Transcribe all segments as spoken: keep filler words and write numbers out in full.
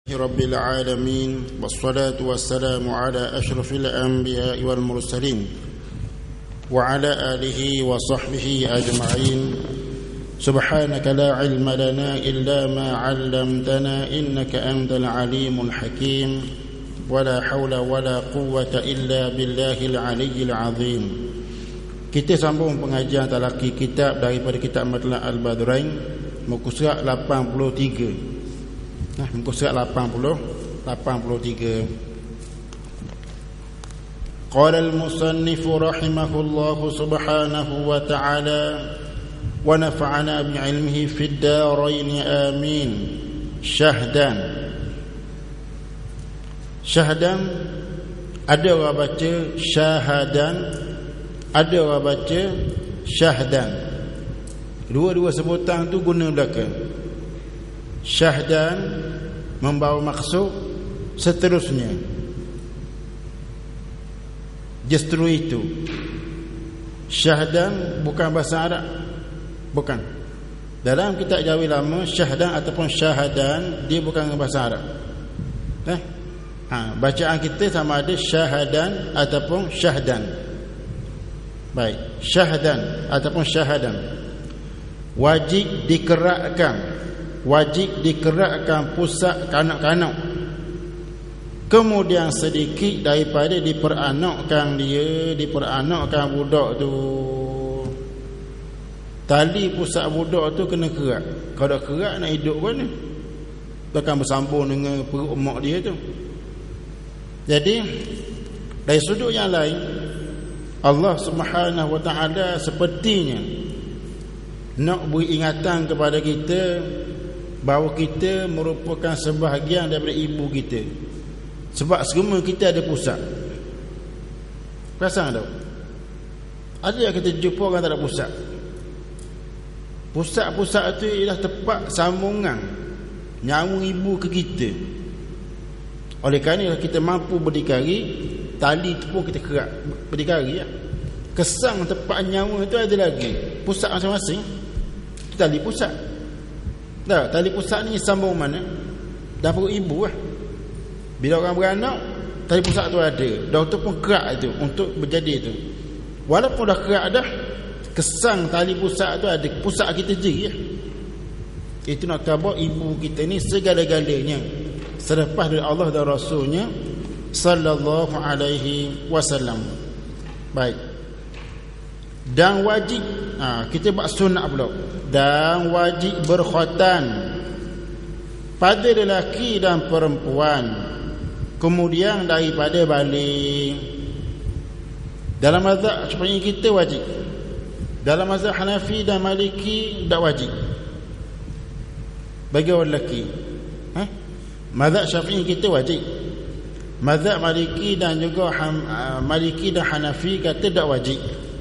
رب العالمين والصلاة والسلام على أشرف الأنبياء والمرسلين وعلى آله وصحبه أجمعين سبحانك لا علم لنا إلا ما علمتنا إنك أنت العليم الحكيم ولا حول ولا قوة إلا بالله العلي العظيم. Kita sambung pengajian talaqi kitab daripada kitab Matla' Al-Badrain, muka surat lapan puluh tiga. Nah, muka surat lapan puluh, lapan puluh tiga. Qala al-musannif rahimahullahu subhanahu wa ta'ala wa nafa'ana bi'ilmihi fid darain amin. Syahdan. Syahdan, ada orang baca syahadan, ada orang baca syahdan. Dua-dua sebutan tu guna belaka. Syahdan membawa maksud seterusnya, justru itu. Syahdan bukan bahasa Arab, bukan. Dalam kitab Jawi lama, syahdan ataupun syahadan dia bukan bahasa Arab. Eh? Ha, bacaan kita sama ada syahadan ataupun syahdan. Baik, syahdan ataupun syahadan wajib dikerakkan, wajib dikerakkan pusat kanak-kanak, kemudian sedikit daripada diperanakkan dia, diperanakkan budak tu. Tali pusat budak tu kena kerak. Kalau tak kerak nak hidup mana? Takkan bersambung dengan perut mak dia tu. Jadi dari sudut yang lain, Allah Subhanahu wa ta'ala sepertinya nak beri ingatan kepada kita bahawa kita merupakan sebahagian daripada ibu kita. Sebab semua kita ada pusat. Perasan tak? Ada yang kita jumpa orang tak ada pusat. Pusat-pusat itu ialah tempat sambungan nyamuk ibu ke kita. Oleh kerana kita mampu berdikari, tali tu pun kita kerak berdikari ya. Kesang tempat nyawa itu ada lagi pusat masing-masing. Itu tali pusat. Dah, tali pusat ni sambung mana? Dah perut ibu lah. Bila orang beranak, tali pusat tu ada. Dah tu pun kerak itu untuk berjadi itu. Walaupun dah kerak dah, kesang tali pusat tu ada. Pusat kita je ya. Itu nak khabar ibu kita ni segala-galanya selepas dari Allah dan Rasulnya sallallahu alaihi wasallam. Baik. Dan wajib, ha, kita buat sunat pula. Dan wajib berkhutan pada lelaki dan perempuan, kemudian daripada balik. Dalam mazhab Syafi'i kita wajib. Dalam mazhab Hanafi dan Maliki tak wajib bagi orang lelaki. Ha? Mazhab Syafi'i kita wajib. Mazhab Maliki dan juga ham, uh, Maliki dan Hanafi kata tak wajib,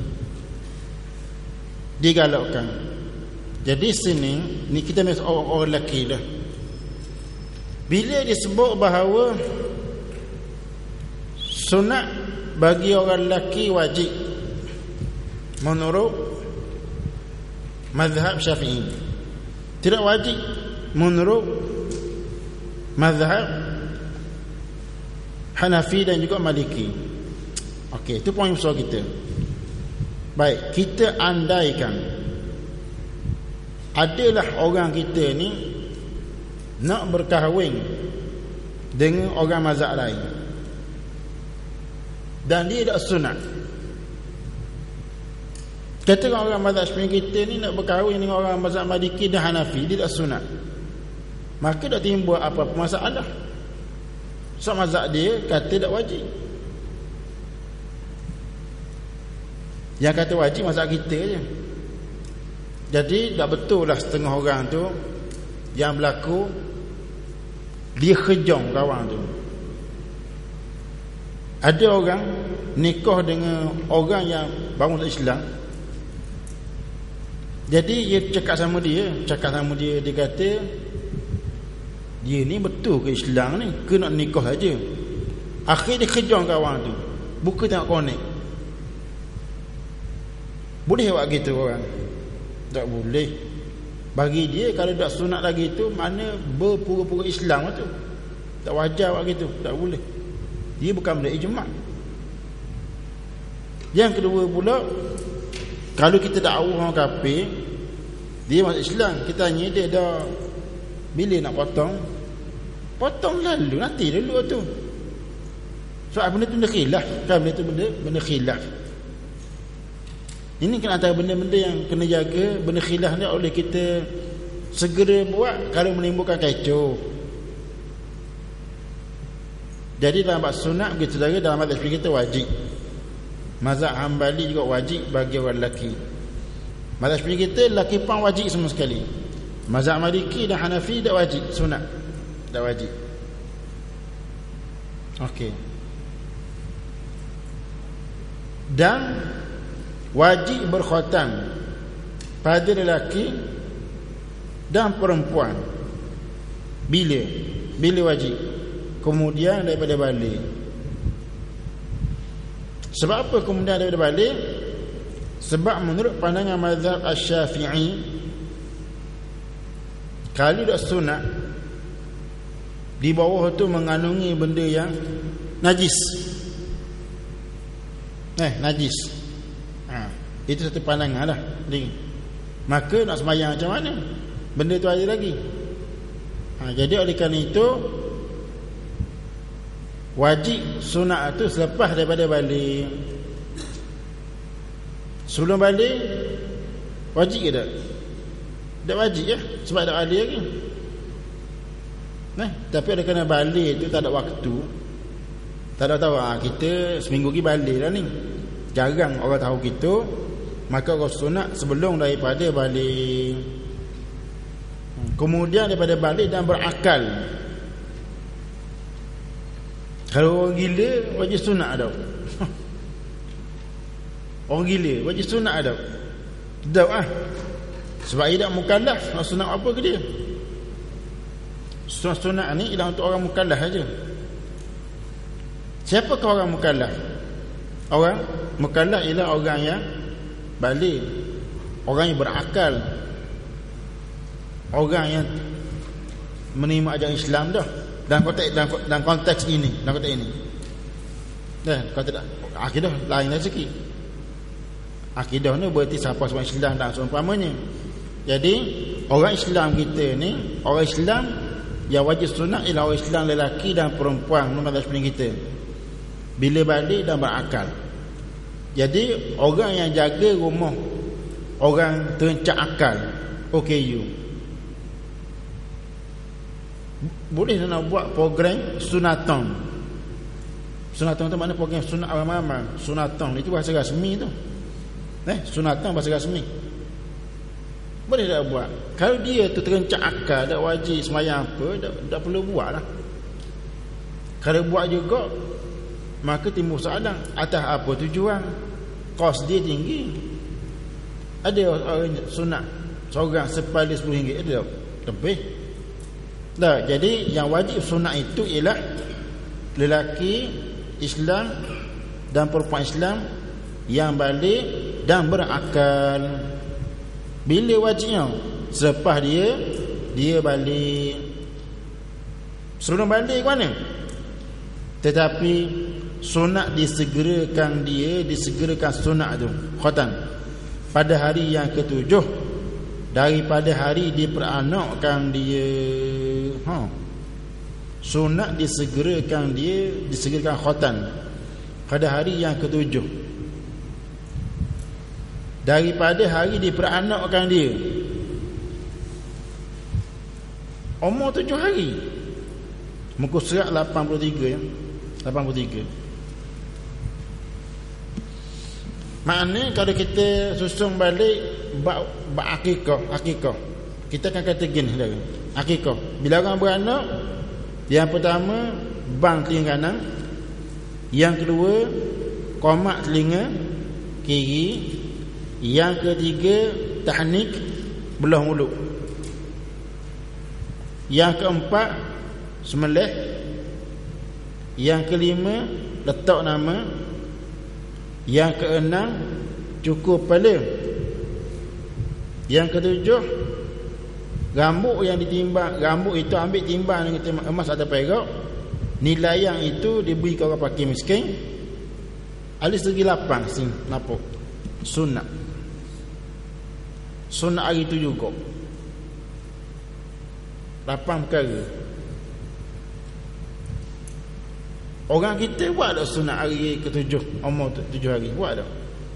digalakkan. Jadi sini ni kita mesej orang, orang lelaki dah. Bila disebut bahawa sunat bagi orang lelaki wajib menurut mazhab Syafi'i, tidak wajib menurut mazhab Hanafi dan juga Maliki. Okey, itu poin besar kita. Baik, kita andaikan adalah orang kita ni nak berkahwin dengan orang mazhab lain dan dia tak sunat. Katakan orang mazhab Syafi'i kita ni nak berkahwin dengan orang mazhab Maliki dan Hanafi, dia tak sunat, maka tak timbul apa-apa masalah. So mazhab dia kata tak wajib. Yang kata wajib mazhab kita je. Jadi tak betul lah setengah orang tu yang berlaku dia kejong kawan tu. Ada orang nikah dengan orang yang bangun Islam. Jadi dia cakap sama dia, cakap sama dia, dia kata dia ni betul ke Islam ni, ke nak nikah saja. Akhir dia kejong kawan tu, buka tengok konek. Boleh buat gitu orang? Tak boleh. Bagi dia kalau tak sunat lagi tu, mana berpura-pura Islam tu. Tak wajar buat gitu, tak boleh. Dia bukan benda ijma'. Yang kedua pula, kalau kita dakwah orang kafir, dia masuk Islam, kita tanya dia dah bila nak potong, potong lalu, nanti dulu tu. Soal benda tu benda khilaf, kan benda tu benda benda khilaf. Ini kan antara benda-benda yang kena jaga. Benda khilaf ni oleh kita segera buat kalau menimbulkan kecoh. Jadi dalam bab sunat begitu saja, dalam mazhab Syafi'i kita wajib. Mazhab Hambali juga wajib bagi orang lelaki. Mazhab Syafi'i kita lelaki pun wajib semua sekali. Mazhab Maliki dan Hanafi tak wajib sunat. Tak wajib. Okey. Dan wajib berkhatam pada lelaki dan perempuan. Bila? Bila wajib? Kemudian daripada balik. Sebab apa kemudian daripada balik? Sebab menurut pandangan mazhab Asy-Syafi'i, kalau dak sunat di bawah tu mengandungi benda yang najis. Eh, najis. Ha, itu satu pandangan lah. Maka nak sembahyang macam mana? Benda tu ada lagi. Ha, jadi oleh kerana itu wajib sunat tu selepas daripada balik. Sebelum balik wajib ke tak? Tak wajib ya, sebab tak balik lagi. Nah, tapi oleh kerana balik tu tak ada waktu, tak ada tahu, ha, kita seminggu lagi balik lah ni, jarang orang tahu gitu. Maka orang sunat sebelum daripada balik. Kemudian daripada balik dan berakal. Kalau orang gila wajib sunat ada. Orang gila wajib sunat ada. Tak ah. Sebab dia tak mukallaf, nak sunat apa ke dia? Sunat-sunat ni ialah untuk orang mukallaf saja. Siapakah orang mukallaf? Orang mukallaf ialah orang yang balik, orang yang berakal, orang yang menerima ajaran Islam dah. Dalam konteks dalam, dalam konteks ini, dalam konteks ini. Dah, konteks akidah lain lagi sikit. Akidah ni berarti siapa sebab Islam dan seumpamanya. Jadi orang Islam kita ni, orang Islam yang wajib sunat ialah orang Islam lelaki dan perempuan menurut mazhab kita. Bila balik dan berakal. Jadi orang yang jaga rumah orang terencak akal, O K U, boleh nak buat program sunaton. Sunaton tu makna program sunat amal-amal. Sunaton itu bahasa rasmi tu. Eh, sunaton bahasa rasmi. Boleh tak buat? Kalau dia tu terencak akal, tak wajib sembahyang apa, tak, tak perlu buat lah. Kalau buat juga, maka timbul soalan, atas apa tujuan? Kos dia tinggi. Ada orang sunat seorang sepali sepuluh ringgit, ada lebih. Dah, jadi yang wajib sunat itu ialah lelaki Islam dan perempuan Islam yang balik dan berakal. Bila wajibnya? Selepas dia dia balik. Sebelum balik ke mana? Tetapi sunat disegerakan dia, disegerakan sunat tu khatam pada hari yang ketujuh daripada hari diperanakkan dia. Ha. Sunat disegerakan dia, disegerakan khatam pada hari yang ketujuh daripada hari diperanakkan dia. Umur tujuh hari. Muka surat lapan puluh tiga ya. lapan puluh tiga. Maknanya kalau kita susun balik bab bab akikah, akikah, kita akan kata gini saudara. Akikah, bila orang beranak, yang pertama bang telinga kanan, yang kedua qomak telinga kiri, yang ketiga tahnik belah mulut, yang keempat sembelih, yang kelima letak nama, yang keenam cukur kepala, yang ketujuh Rambut yang ditimbang, rambut itu ambil timbang dengan emas atau perak, nilai yang itu diberi ke orang fakir miskin. Ada segi lapan sini nampak. Sunat. Sunat hari itu juga. Lapan perkara. Orang kita buat tak sunat hari ketujuh, umur tujuh hari, buat tak?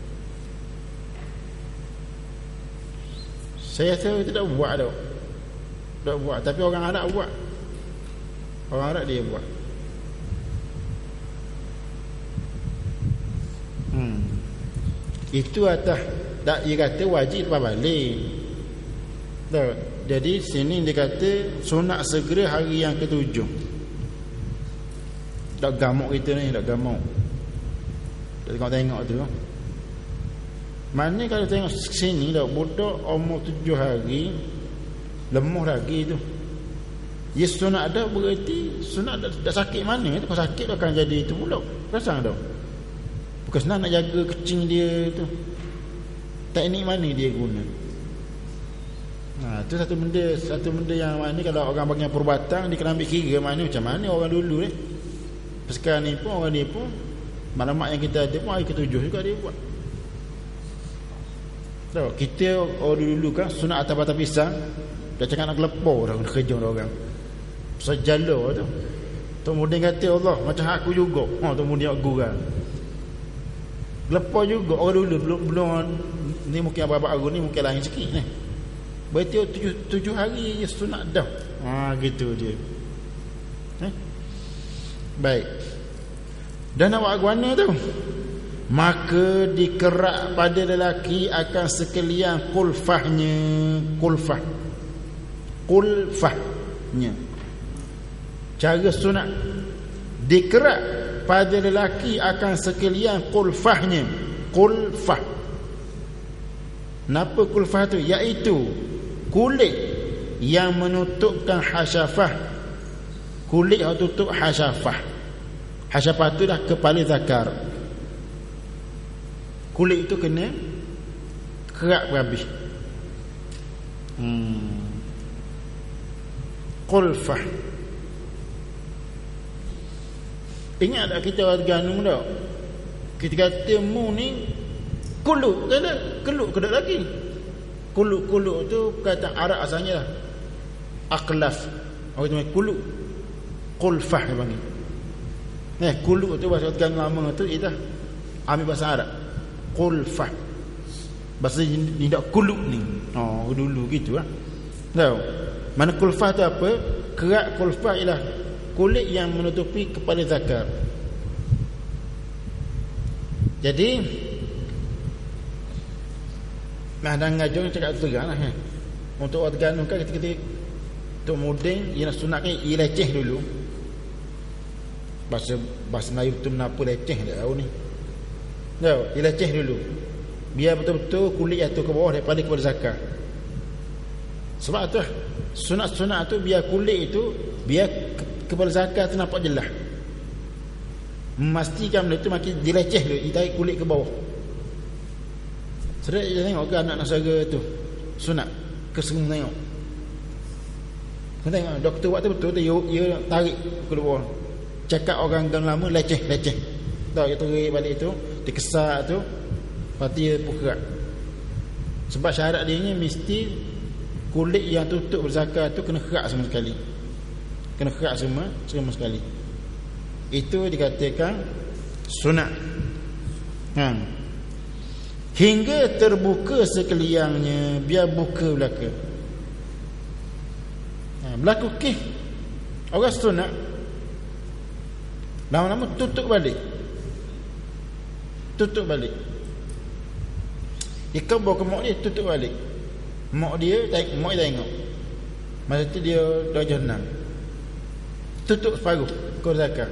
Saya rasa tidak buat tak. Tak buat, tapi orang Arab buat. Orang Arab dia buat. Hmm. Itu atas tak, dia kata wajib lepas balik. Tak. Jadi sini dia kata sunat segera hari yang ketujuh. Tak gamuk kita ni, tak gamuk. Tak tengok-tengok tu. Mana kalau tengok sini dah budak umur tujuh hari lemah lagi tu. Ya sunat ada berarti sunat dah, dah sakit mana tu. Kalau sakit akan jadi itu pula. Rasang dah. Bukan senang nak jaga kecing dia tu. Teknik mana dia guna. Ha, tu satu benda, satu benda yang mana kalau orang bagi perubatan dia kena ambil kira mana macam mana orang dulu ni. Sekarang ni pun orang ni pun maklumat yang kita ada pun hari ketujuh juga dia buat. Tahu kita orang dulu kan sunat atas batang pisang. Dah cakap nak gelepar dah kerja dah orang. Sejala tu. Tok Mudin kata Allah macam aku juga. Ha Tok Mudin aku kan. Gelepar juga orang dulu belum belum ni mungkin abang-abang aku ni mungkin lain sikit ni. Berarti tujuh, tujuh hari je sunat dah. Ha gitu dia. Eh? Baik. Dan nak buat guana tu. Maka dikerak pada lelaki akan sekalian kulfahnya. Kulfah. Kulfahnya. Cara sunat dikerak pada lelaki akan sekalian kulfahnya. Kulfah. Kenapa kulfah tu? Iaitu kulit yang menutupkan hasyafah. Kulit yang tutup hasyafah. Hasyafah tu dah kepala zakar. Kulit itu kena kerak berhabis. Hmm. Qulfah. Ingat tak kita orang Terengganu tak? Kita kata mu ni kuluk ke tak? Keluk ke tak lagi? Kuluk-kuluk tu kata Arab asalnya lah. Aqlaf. Orang tu main kuluk. Qulfah dia panggil. Eh, kuluk tu bahasa Terengganu lama tu kita ambil bahasa Arab. Qulfah. Bahasa ni tak kuluk ni. Oh, dulu gitu lah. Tahu? Mana kulfah tu apa? Kerak kulfah ialah kulit yang menutupi kepala zakar. Jadi nah dan ngajar cakap terang lah eh. Untuk orang Terengganu kan ketika Tok Mudin ia nak sunatkan ia leceh dulu. Bahasa bahasa Melayu tu kenapa leceh tak tahu ni. Tahu, ia leceh dulu. Biar betul-betul kulit jatuh ke bawah daripada kepala zakar. Sebab tu sunat-sunat tu biar kulit itu biar kepala zakar tu nampak jelas. Memastikan benda tu makin dileceh dulu, dia tarik kulit ke bawah. Sedap dia tengok ke anak nasara tu sunat keseng tengok. Kau tengok doktor buat tu betul tu dia, dia tarik ke bawah. Cakap orang gang lama leceh leceh. Tahu dia tarik balik tu, dia kesak tu, lepas dia pukerat. Sebab syarat dia ni mesti kulit yang tutup berzakar tu kena kerak semua sekali. Kena kerak semua semua sekali. Itu dikatakan sunat. Ha. Hingga terbuka sekaliannya, biar buka belaka. Ha, berlaku kih. Orang sunat lama-lama tutup balik. Tutup balik. Dia bawa ke mak dia tutup balik. Mak dia tengok, mak dia tengok. Masa tu dia dah jenang. Tutup separuh kau zakar.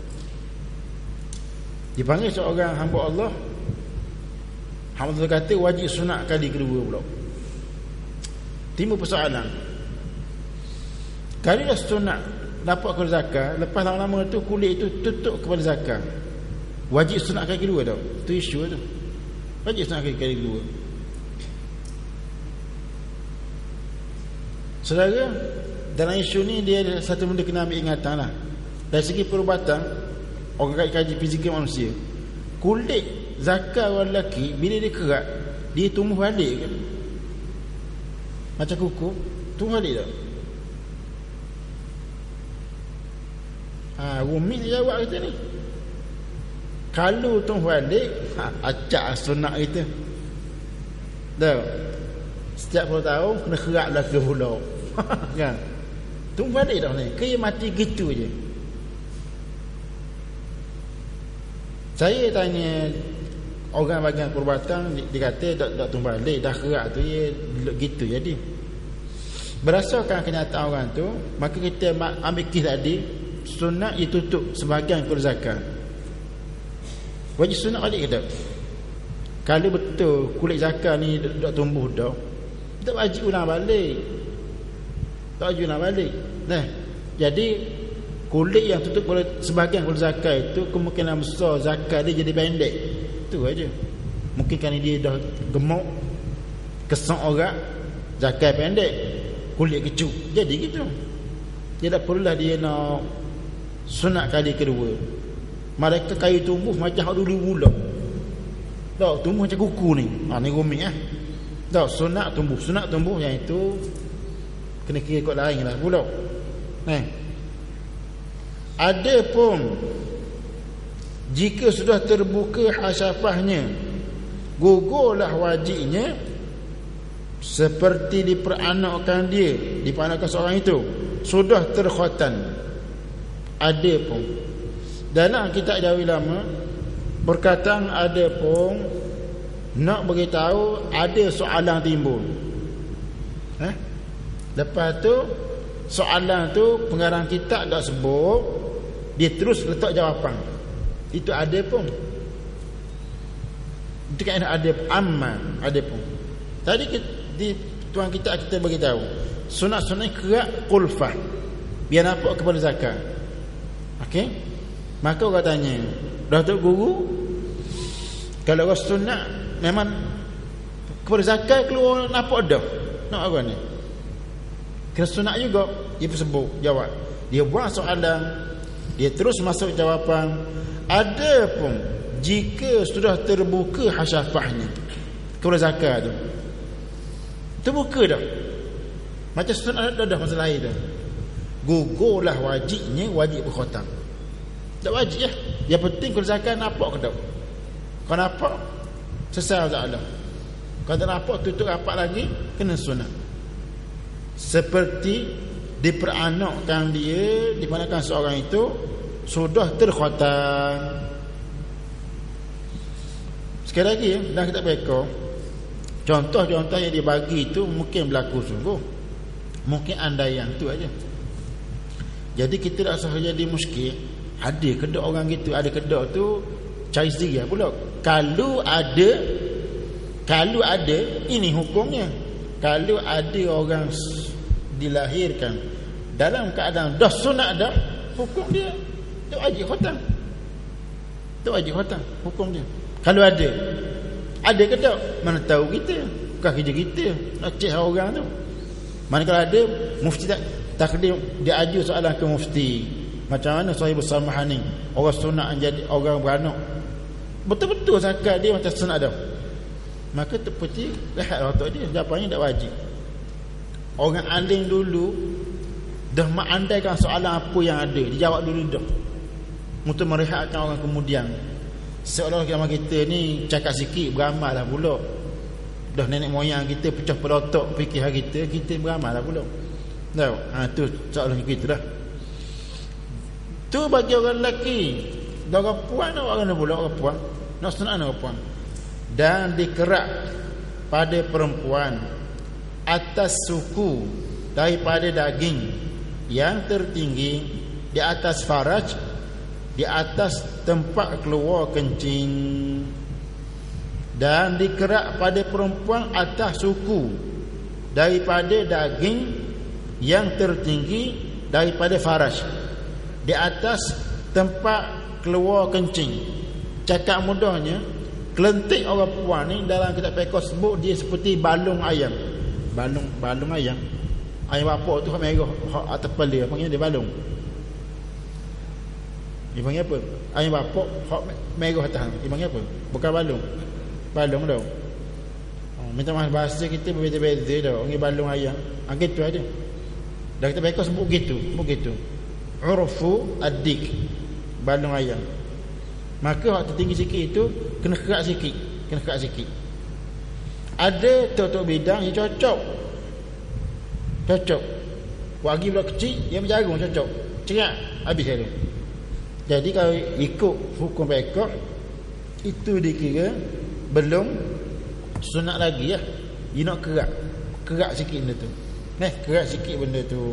Dipanggil seorang hamba Allah. Hamba Allah kata wajib sunat kali kedua pula. Timbul persoalan. Kalau dah sunat dapat kau zakar, lepas lama-lama tu kulit itu tutup kepala zakar. Wajib sunat kali kedua tau. Tu isu tu. Wajib sunat kali, kali kedua. Saudara, dalam isu ni dia ada satu benda kena ambil ingatan lah. Dari segi perubatan, orang kaji fizikal manusia, kulit zakar orang lelaki bila dia kerak, dia tumbuh balik kan? Macam kuku tumbuh balik tak? Ha, Rumi ni jawab kita ni. Kalau tumbuh balik, ha, acak sunat kita. Tahu? Setiap puluh tahun kena kerak lelaki pula. Kan? Tumbuh balik dah ni. Kaya mati gitu je. Saya tanya orang bagian perubatan, dia kata tak, tak tumbuh balik, dah kerak tu dia gitu jadi. Berdasarkan kenyataan orang tu, maka kita ambil kes tadi, sunat dia tutup sebahagian kulit zakar. Wajib sunat balik ke tak? Kalau betul kulit zakar ni dah tumbuh dah, tak wajib ulang balik. Tak wajib ulang balik. Nah, jadi kulit yang tutup kulit, sebahagian kulit zakar itu kemungkinan besar zakar dia jadi pendek. Itu aja. Mungkin kerana dia dah gemuk, kesak orang, zakar pendek, kulit kecut. Jadi gitu. Dia tak perlulah dia nak sunat kali kedua. Mereka kayu tumbuh macam hak dulu pula. Tak, tumbuh macam kuku ni. Ha, ni rumit ah. Tak, sunat tumbuh, sunat tumbuh yang itu kena kira kot lain lah pula. Eh. Ada pun jika sudah terbuka hasyafahnya, gugurlah wajibnya seperti diperanakkan dia, diperanakkan seorang itu sudah terkhotan. Ada pun dalam kitab Jawi Lama perkataan ada pun nak beritahu ada soalan timbul. Eh? Lepas tu soalan tu pengarang kitab tak sebut, dia terus letak jawapan. Itu ada pun. Itu kan ada amma, ada pun. Tadi di tuan kita kita bagi tahu sunat-sunat kerak qulfah biar nampak kepada zakat. Okey? Maka orang tanya, dah tu guru kalau orang sunat memang kepada zakat keluar nampak dah. Nak apa ni? Kena sunat juga. Dia sebut jawab. Dia buat soalan, dia terus masuk jawapan. Ada pun jika sudah terbuka hasyafahnya kepada zakat tu, terbuka dah macam sunat dah dah masalah itu, gugurlah wajibnya, wajib berkhotam. Tak wajib ya. Yang penting kalau zakat nampak ke tak? Kalau nampak selesai masalah. Kalau tak nampak tutup rapat lagi, kena sunat. Seperti diperanakkan dia, dimanakan seorang itu sudah terkhotam. Sekali lagi dah kita beka, contoh-contoh yang dibagi itu mungkin berlaku sungguh, mungkin andaian tu aja. Jadi kita tak usah jadi muskil. Ada kedok orang gitu, ada kedok tu cari sendiri pula. Kalau ada, kalau ada ini hukumnya. Kalau ada orang dilahirkan dalam keadaan dah sunat dah, hukum dia tak wajib khatam. Tak wajib khatam hukum dia. Kalau ada, ada ke tak? Mana tahu kita? Bukan kerja kita nak cek orang tu. Mana kalau ada, mufti tak takdim dia aju soalan ke mufti. Macam mana sahib bersamahan ni? Orang sunat jadi orang beranak. Betul-betul zakat dia macam sunat dah. Maka terpeti lihat otak dia, jawapannya tak wajib. Orang alim dulu dah mengandaikan soalan apa yang ada, dijawab dulu dah, untuk merehatkan orang kemudian. Seolah-olah kita ni cakap sikit beramal lah pula. Dah nenek moyang kita pecah pelotok fikir kita, kita beramal lah pula. Tahu? Ha, tu soalan kita dah. Tu bagi orang lelaki. Orang puan orang mana pula orang puan? Nak sunat orang puan. Dan dikerak pada perempuan atas suku daripada daging yang tertinggi di atas faraj, di atas tempat keluar kencing, dan dikerak pada perempuan atas suku daripada daging yang tertinggi daripada faraj, di atas tempat keluar kencing. Cakap mudahnya, kelentik orang puan ni dalam kitab fiqh sebut dia seperti balung ayam. Balung balung ayam. Air bapak tu hak merah, hak atas kepala dia panggil dia balung. Dia panggil apa? Air bapak hak merah atas. Dia panggil apa? Bukan balung. Balung dah. Oh, minta maaf bahasa kita berbeza-beza dah. Orang balung ayam. Ah gitu ada. Dah kita baca sebut gitu, sebut gitu. Urfu ad-dik. Balung ayam. Maka hak tertinggi sikit itu kena kerak sikit, kena kerak sikit. Ada tok-tok bidang yang cocok. Cocok. Bagi budak kecil yang berjagung cocok. Cerak habis dia tu. Jadi kalau ikut hukum fiqh itu dikira belum sunat lagi ya. Dia nak kerak. Kerak sikit benda tu. Nah, kerak sikit benda tu.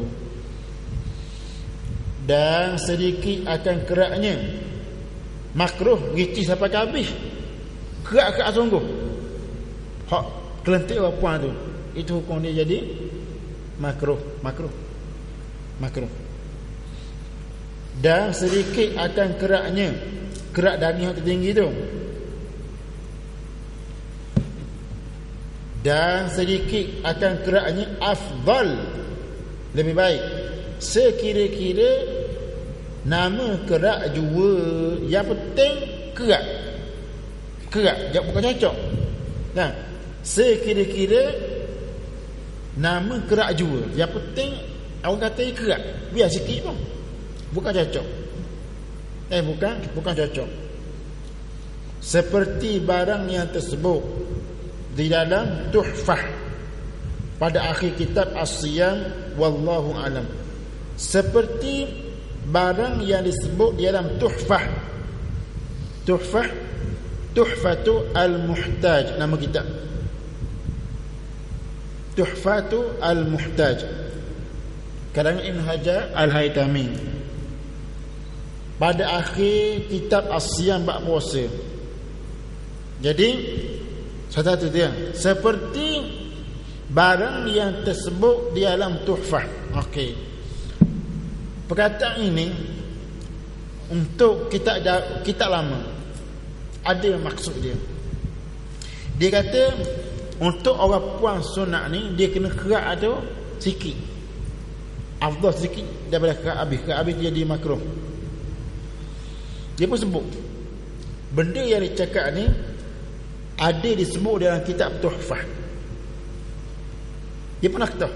Dan sedikit akan keraknya makruh gici sampai ke habis. Kerak-kerak sungguh. Hak kelentik puan tu. Itu hukum dia jadi makruh, makruh. Makruh. Dan sedikit akan keraknya kerak daging yang tertinggi tu. Dan sedikit akan keraknya afdal, lebih baik. Sekira-kira nama kerak jua, yang penting kerak. Kerak, bukan cocok. Nah, sekira-kira nama kerak jua, yang penting orang kata kerak, biar sikit pun. Bukan cocok. Eh bukan, bukan cocok. Seperti barang yang tersebut di dalam Tuhfah pada akhir kitab As-Siyam, wallahu alam. Seperti barang yang disebut di dalam Tuhfah. Tuhfah, Tuhfatu Al-Muhtaj, nama kitab. Tuhfatu Al-Muhtaj, karangan Ibn Hajar Al-Haytami, pada akhir kitab As-Siyam bab puasa. Jadi satu dia seperti barang yang tersebut di dalam Tuhfah. Okey. Perkataan ini untuk kitab kitab lama ada maksud dia. Dia kata untuk orang puan sunat ni dia kena kerak tu sikit. Afdal sikit daripada kerak habis. Kerak habis jadi makruh. Dia pun sebut benda yang dicakap ni ada disebut dalam kitab Tuhfah. Dia pernah kata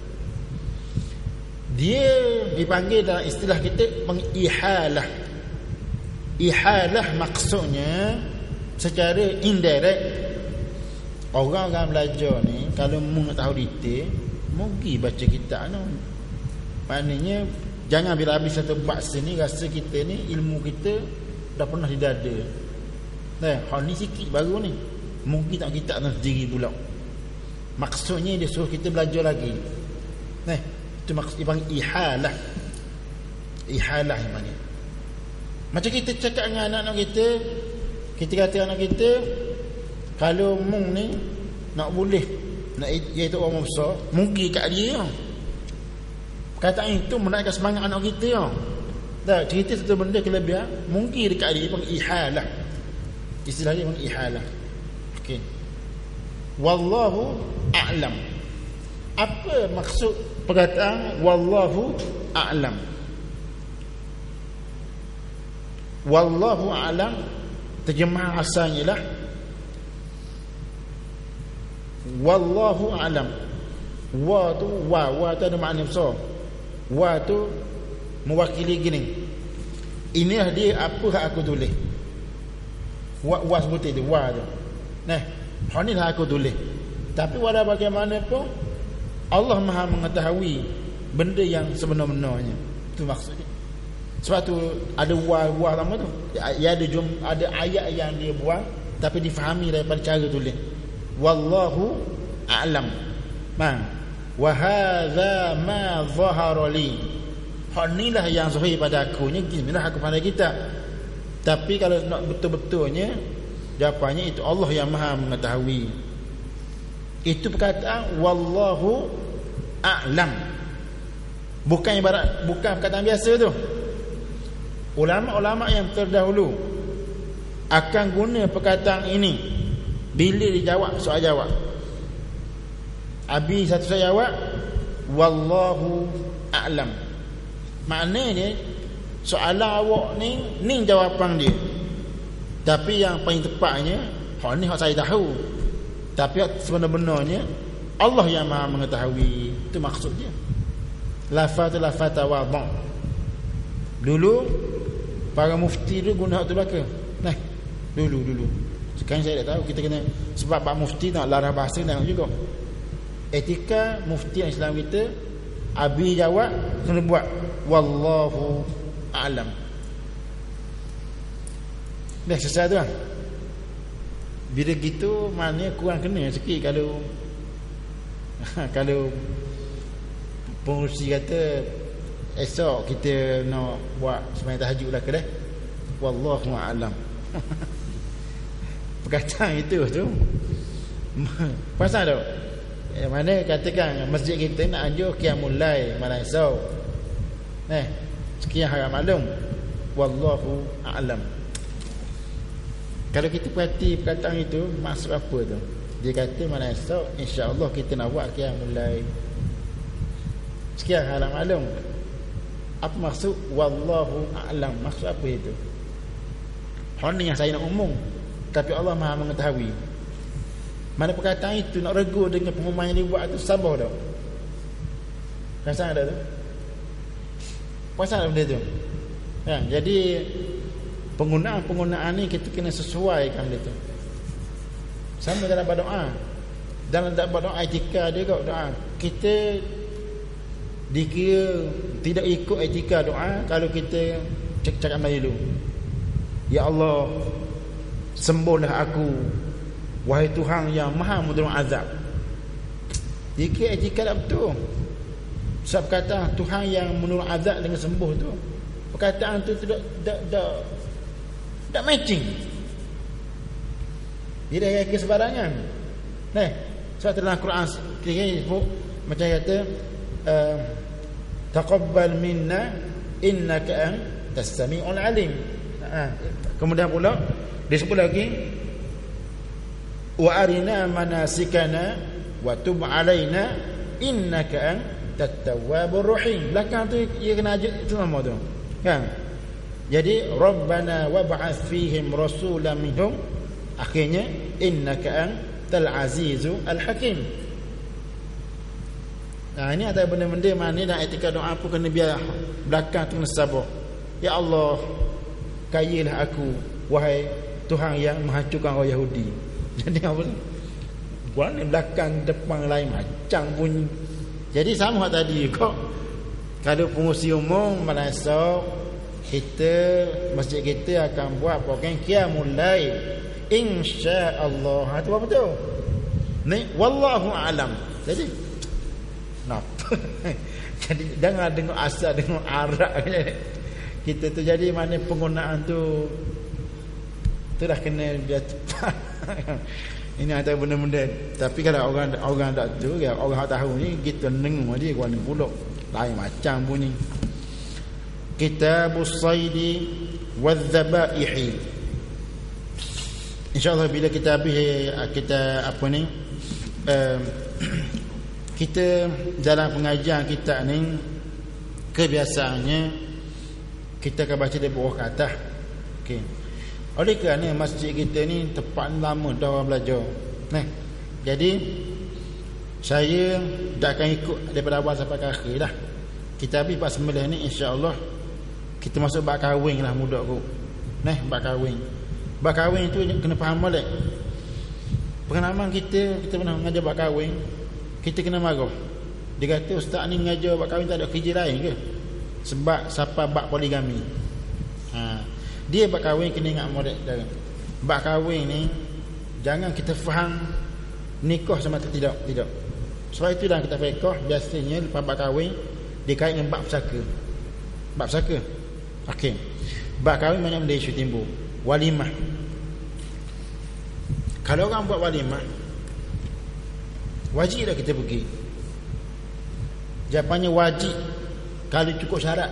dia dipanggil dalam istilah kita mengihalah. Ihalah maksudnya secara indirect. Orang-orang belajar ni kalau mu nak tahu detail, mu pergi baca kitab ni. Maknanya jangan bila habis satu bab sini rasa kita ni ilmu kita dah pernah di dada. Nah, hal ni sikit baru ni. Mungkin tak kita nak sendiri pula. Maksudnya dia suruh kita belajar lagi. Nah, itu maksud dia panggil ihalah. Ihalah yang mana? Macam kita cakap dengan anak-anak kita, kita kata anak kita, kalau mung ni nak boleh nak iaitu orang besar, mungkin kat dia. Kataan itu menaikkan semangat anak kita ya. Dah cerita satu benda kelebihan, mungkin dekat dia panggil ihalah. Istilah dia panggil ihalah. Okey. Wallahu a'lam. Apa maksud perkataan wallahu a'lam? Wallahu a'lam terjemah asalnya lah wallahu a'lam. Wa tu wa wa tu ada makna besar. Wa tu mewakili gini. Inilah dia apa yang aku tulis. Wa wa sebut dia wa tu. Nah, inilah aku tulis. Tapi walau bagaimanapun Allah Maha mengetahui benda yang sebenar-benarnya. Itu maksudnya. Sebab tu ada wa wa lama tu. Ya ada jum, ada ayat yang dia buang tapi difahami daripada cara tulis. Wallahu a'lam. Man wa hadza ma zahara li. Hak inilah yang zahir pada aku ni, inilah aku pandai kita. Tapi kalau nak betul-betulnya jawapannya itu Allah yang Maha mengetahui. Itu perkataan wallahu a'lam. Bukan ibarat, bukan perkataan biasa tu. Ulama-ulama yang terdahulu akan guna perkataan ini bila dijawab soal jawab. Habis satu soal jawab, wallahu a'lam. Maknanya soalan awak ni ni jawapan dia. Tapi yang paling tepatnya, hak ni hak saya tahu. Tapi sebenar-benarnya Allah yang Maha mengetahui. Itu maksud dia. Lafaz tu lafaz tawadhu. Dulu para mufti tu guna hak tu belaka. Nah, dulu dulu. Sekarang saya tak tahu, kita kena sebab Pak Mufti nak larang bahasa tengok juga. Etika mufti Islam kita, abi jawab kena buat wallahu a'lam. Dah selesai tu kan. Bila gitu maknanya kurang kena sikit kalau kalau pengurusi kata esok kita nak buat sembahyang tahajud lah ke dah. Wallahu a'lam. Perkataan itu tu pasal tu eh, mana katakan masjid kita nak anjur qiyamul lail malam esok. Eh, sekian harap maklum. Wallahu a'lam. Kalau kita perhati perkataan itu, maksud apa tu? Dia kata malam esok insya-Allah kita nak buat qiyamul lail. Sekian harap maklum. Apa maksud wallahu a'lam? Maksud apa itu? Hanya yang saya nak umum, tapi Allah Maha mengetahui. Mana perkataan itu nak regu dengan pengumuman yang dibuat tu sabar dah. Rasa ada tu? Pasal benda tu. Ya, jadi penggunaan-penggunaan ni kita kena sesuaikan benda tu. Sama dalam berdoa. Dalam berdoa etika dia kau doa. Kita dikira tidak ikut etika doa kalau kita cakap Melayu dulu. Ya Allah, sembuhlah aku, wahai Tuhan yang Maha menerima azab. Jika etika tak betul, sebab kata Tuhan yang menerima azab dengan sembuh tu, perkataan tu tidak tak tak tak matching. Dia dah yakin sebarangan. Nah, sebab dalam Quran kita sebut macam kata uh, taqabbal minna innaka antas samiul alim. Ha. Kemudian pula disebut lagi wa arina manasikana wa tub alaina innaka antat tawwabur rahim. Belakang tu ia kena ajak itu nama tu kan. Jadi rabbana wab'ats fihim rasulan minhum, akhirnya innaka antal azizul hakim. Nah, ini ada benda-benda mana dan etika doa pun kena biar belakang tu kena sabar. Ya Allah, kayalah aku, wahai Tuhan yang menghancurkan orang Yahudi. Jadi apa? Buat ni belakang depan lain macam bunyi. Jadi sama tadi kok. Kalau pengurusi umum malam esok kita masjid kita akan buat program qiyamul lail insya-Allah. Itu apa betul? Ni wallahu alam. Jadi kenapa? Jadi jangan dengar asal dengar arak kita tu. Jadi mana penggunaan tu tu dah kena biar cepat. Ini ada benda-benda. Tapi kalau orang orang tak tu, ya, orang tak tahu ni kita dengar dia gua ni pulak lain macam bunyi. Kitabus Saidi wadh-Dhabaihi. InsyaAllah bila kita habis kita apa ni uh, kita dalam pengajian kita ni kebiasaannya kita akan baca dari bawah ke atas. Okey. Oleh kerana masjid kita ni tempat lama dah orang belajar. Nah, jadi saya dah akan ikut daripada awal sampai ke akhir dah. Kita habis empat puluh sembilan ni insya-Allah kita masuk bab kahwin lah muda aku. Nah, bab kahwin. Bab kahwin tu kena faham molek. Pengalaman kita kita pernah mengajar bab kahwin, kita kena marah. Dia kata ustaz ni mengajar bab kahwin tak ada kerja lain ke? Sebab siapa bab poligami. Ha, dia bab kahwin kena ingat molek dah. Bab kahwin ni jangan kita faham nikah sama tidak, tidak. Sebab itu dalam kitab fiqh biasanya lepas bab kahwin dikait dengan bab pusaka. Bab pusaka. Okey. Bab kahwin banyak benda isu timbul. Walimah. Kalau orang buat walimah, wajib dah kita pergi. Jawapannya wajib kalau cukup syarat.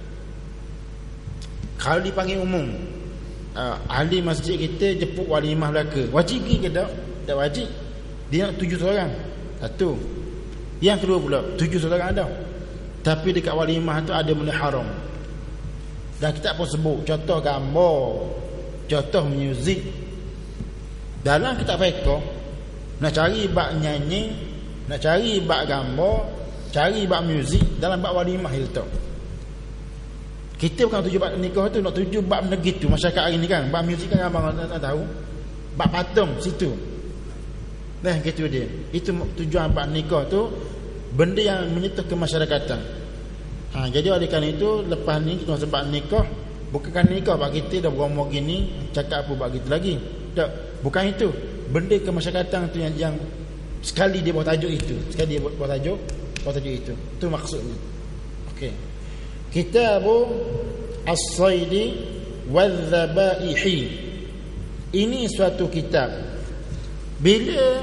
Kalau dipanggil umum, uh, ahli masjid kita jemput walimah belaka, wajib pergi ke tak? Tak wajib. Dia nak tujuh orang. Satu. Yang kedua pula, tujuh saudara ada. Tapi dekat walimah tu ada benda haram. Dan kita pun sebut contoh gambar, contoh muzik. Dalam kitab fiqh nak cari bab nyanyi, nak cari bab gambar, cari bab muzik dalam bab walimah itu tak. Kita bukan tuju bab nikah tu, nak tuju bab benda gitu. Masyarakat hari ni kan, bab muzik kan abang tak tahu. Bab patung situ. Nah, gitu dia. Itu tujuan bab nikah tu, benda yang menyentuh kemasyarakatan. Ha, jadi oleh kerana itu lepas ni kita sebab nikah, bukan nikah bab kita dah berumur gini cakap apa bab kita lagi. Tak, bukan itu. Benda kemasyarakatan tu yang, yang sekali dia buat tajuk itu, sekali dia buat, buat tajuk, buat tajuk itu. Itu maksudnya. Okey. Kitabu As-Saidi Wal-Dhabaihi. Ini suatu kitab. Bila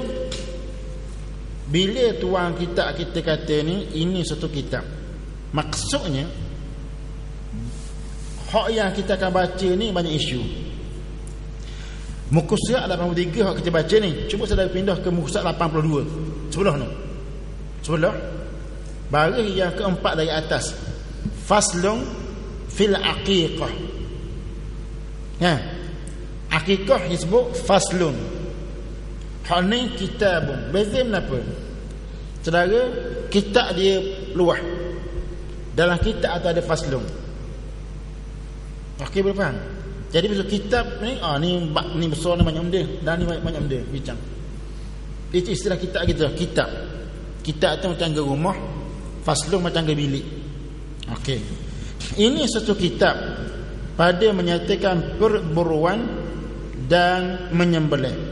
Bila tuan kitab kita kata ni ini suatu kitab, maksudnya hak yang kita akan baca ni banyak isu. Muka surat lapan puluh tiga hak kita baca ni, cuba saudara pindah ke muka surat lapan puluh dua sebelah ni, sebelah baris yang keempat dari atas, faslun fil aqiqah. Ya, aqiqah disebut faslun. Hak ni kitabun. Beza kenapa? Saudara, kitab dia luah. Dalam kitab tu ada faslun. Okey, boleh faham? Jadi besok kitab ni, ah ni bab ni besar ni banyak benda, dan ni banyak benda bincang. Itu istilah kitab kita, kitab. Kitab tu macam ke rumah, faslun macam ke bilik. Okey. Ini satu kitab pada menyatakan perburuan dan menyembelih.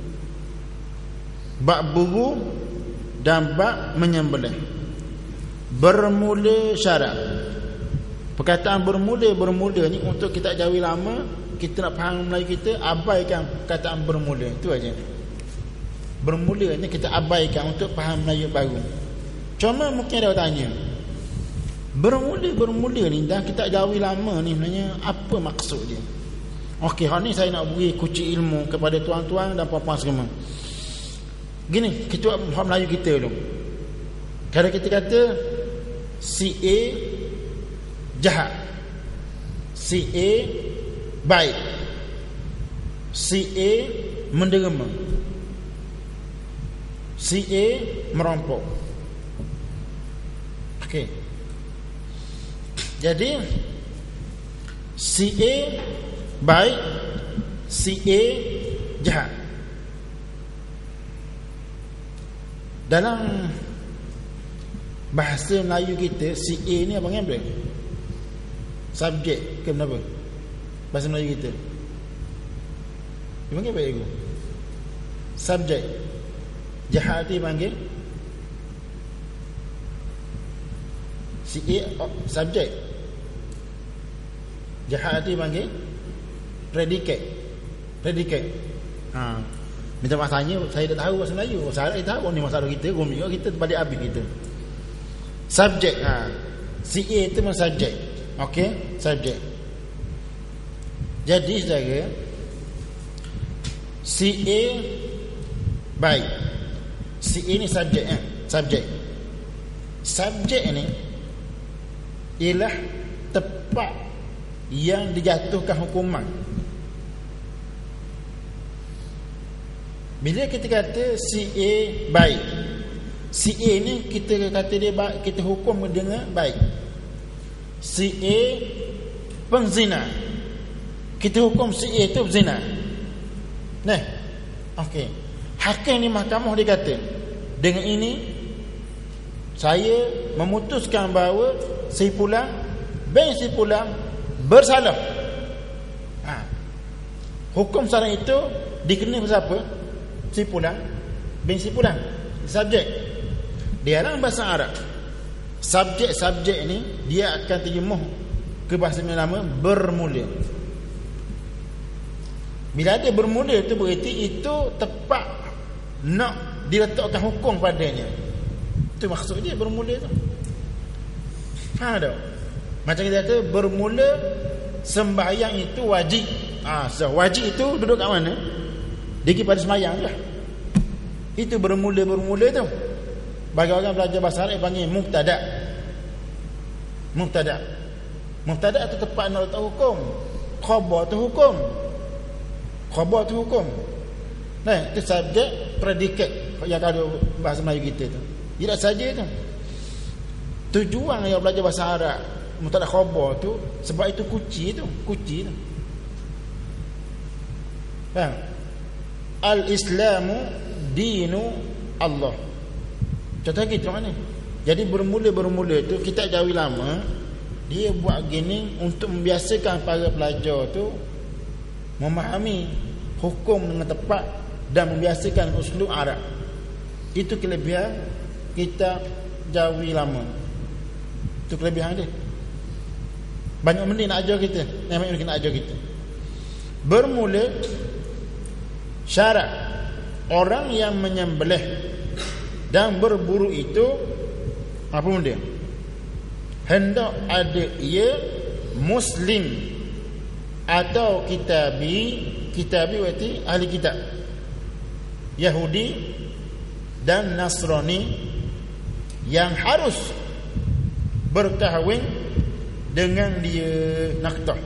Bab buru dan bab menyembelih. Bermula syarat. Perkataan bermula bermula ni untuk kita jauhi lama, kita nak faham Melayu kita, abaikan perkataan bermula. Itu aja. Bermula ni kita abaikan untuk faham Melayu baru. Cuma mungkin ada tanya, bermula bermula ni dah kita jauhi lama ni sebenarnya apa maksud dia? Okey, hari ni saya nak beri kunci ilmu kepada tuan-tuan dan puan-puan semua. Gini, kita buat Melayu kita dulu. Kalau kita kata si A jahat, si A baik, si A menderma, si A merampok. Okey. Jadi si A baik, si A jahat. Dalam bahasa Melayu kita, si A ni apa panggil apa? Subjek ke apa? Bahasa Melayu kita dia panggil apa ego? Subjek. Jahat dia panggil si A, oh, subjek. Jahat dia panggil predicate. Predicate. Ha. Minta masanya saya dah tahu bahasa Melayu. Saya dah tahu ni masalah kita, rumit kita balik habis kita. Subjek. Ha. Si A itu memang subjek. Okey, subjek. Jadi saudara, si A baik. Si A ni subjek eh? Subjek. Subjek ni ialah tempat yang dijatuhkan hukuman. Bila kita kata si A baik, si A ni kita kata dia baik, kita hukum dengan baik. Si A penzina, kita hukum si A tu zina. Nah, okey. Hakim ni mahkamah dia kata, dengan ini saya memutuskan bahawa si fulan bin si fulan bersalah. Ha. Hukum salah itu dikenai siapa? Si fulan bin si fulan. Subjek. Dia dalam bahasa Arab, subjek-subjek ni dia akan terjemuh ke bahasa Melayu bermula. Bila ada bermula tu berarti itu tepat nak diletakkan hukum padanya. Itu maksud dia bermula tu. Faham tak? Macam kita kata bermula sembahyang itu wajib. Ah, ha, so wajib itu duduk kat mana? Dia pergi pada sembahyang je. Itu bermula-bermula tu. Bagi orang belajar bahasa Arab panggil mubtada'. Mubtada'. Mubtada' itu tepat nak letak hukum. Khabar tu hukum. Khabar tu hukum. Nah, itu subjek, predikat yang ada bahasa Melayu kita tu. Tidak saja tu. Tujuan yang belajar bahasa Arab mubtada' khabar tu sebab itu kunci tu, kunci tu. Faham? Al-Islamu dinu Allah. Contoh gitu mana? Jadi bermula-bermula tu kitab Jawi lama dia buat gini untuk membiasakan para pelajar tu memahami hukum dengan tepat dan membiasakan uslub Arab. Itu kelebihan kitab Jawi lama. Itu kelebihan dia. Banyak benda nak ajar kita, banyak benda nak ajar kita. Bermula syarat orang yang menyembelih dan berburu itu apa benda? Hendak ada ia muslim atau kitabi. Kitabi berarti ahli kitab, Yahudi dan Nasrani yang harus berkahwin dengan dia naktah.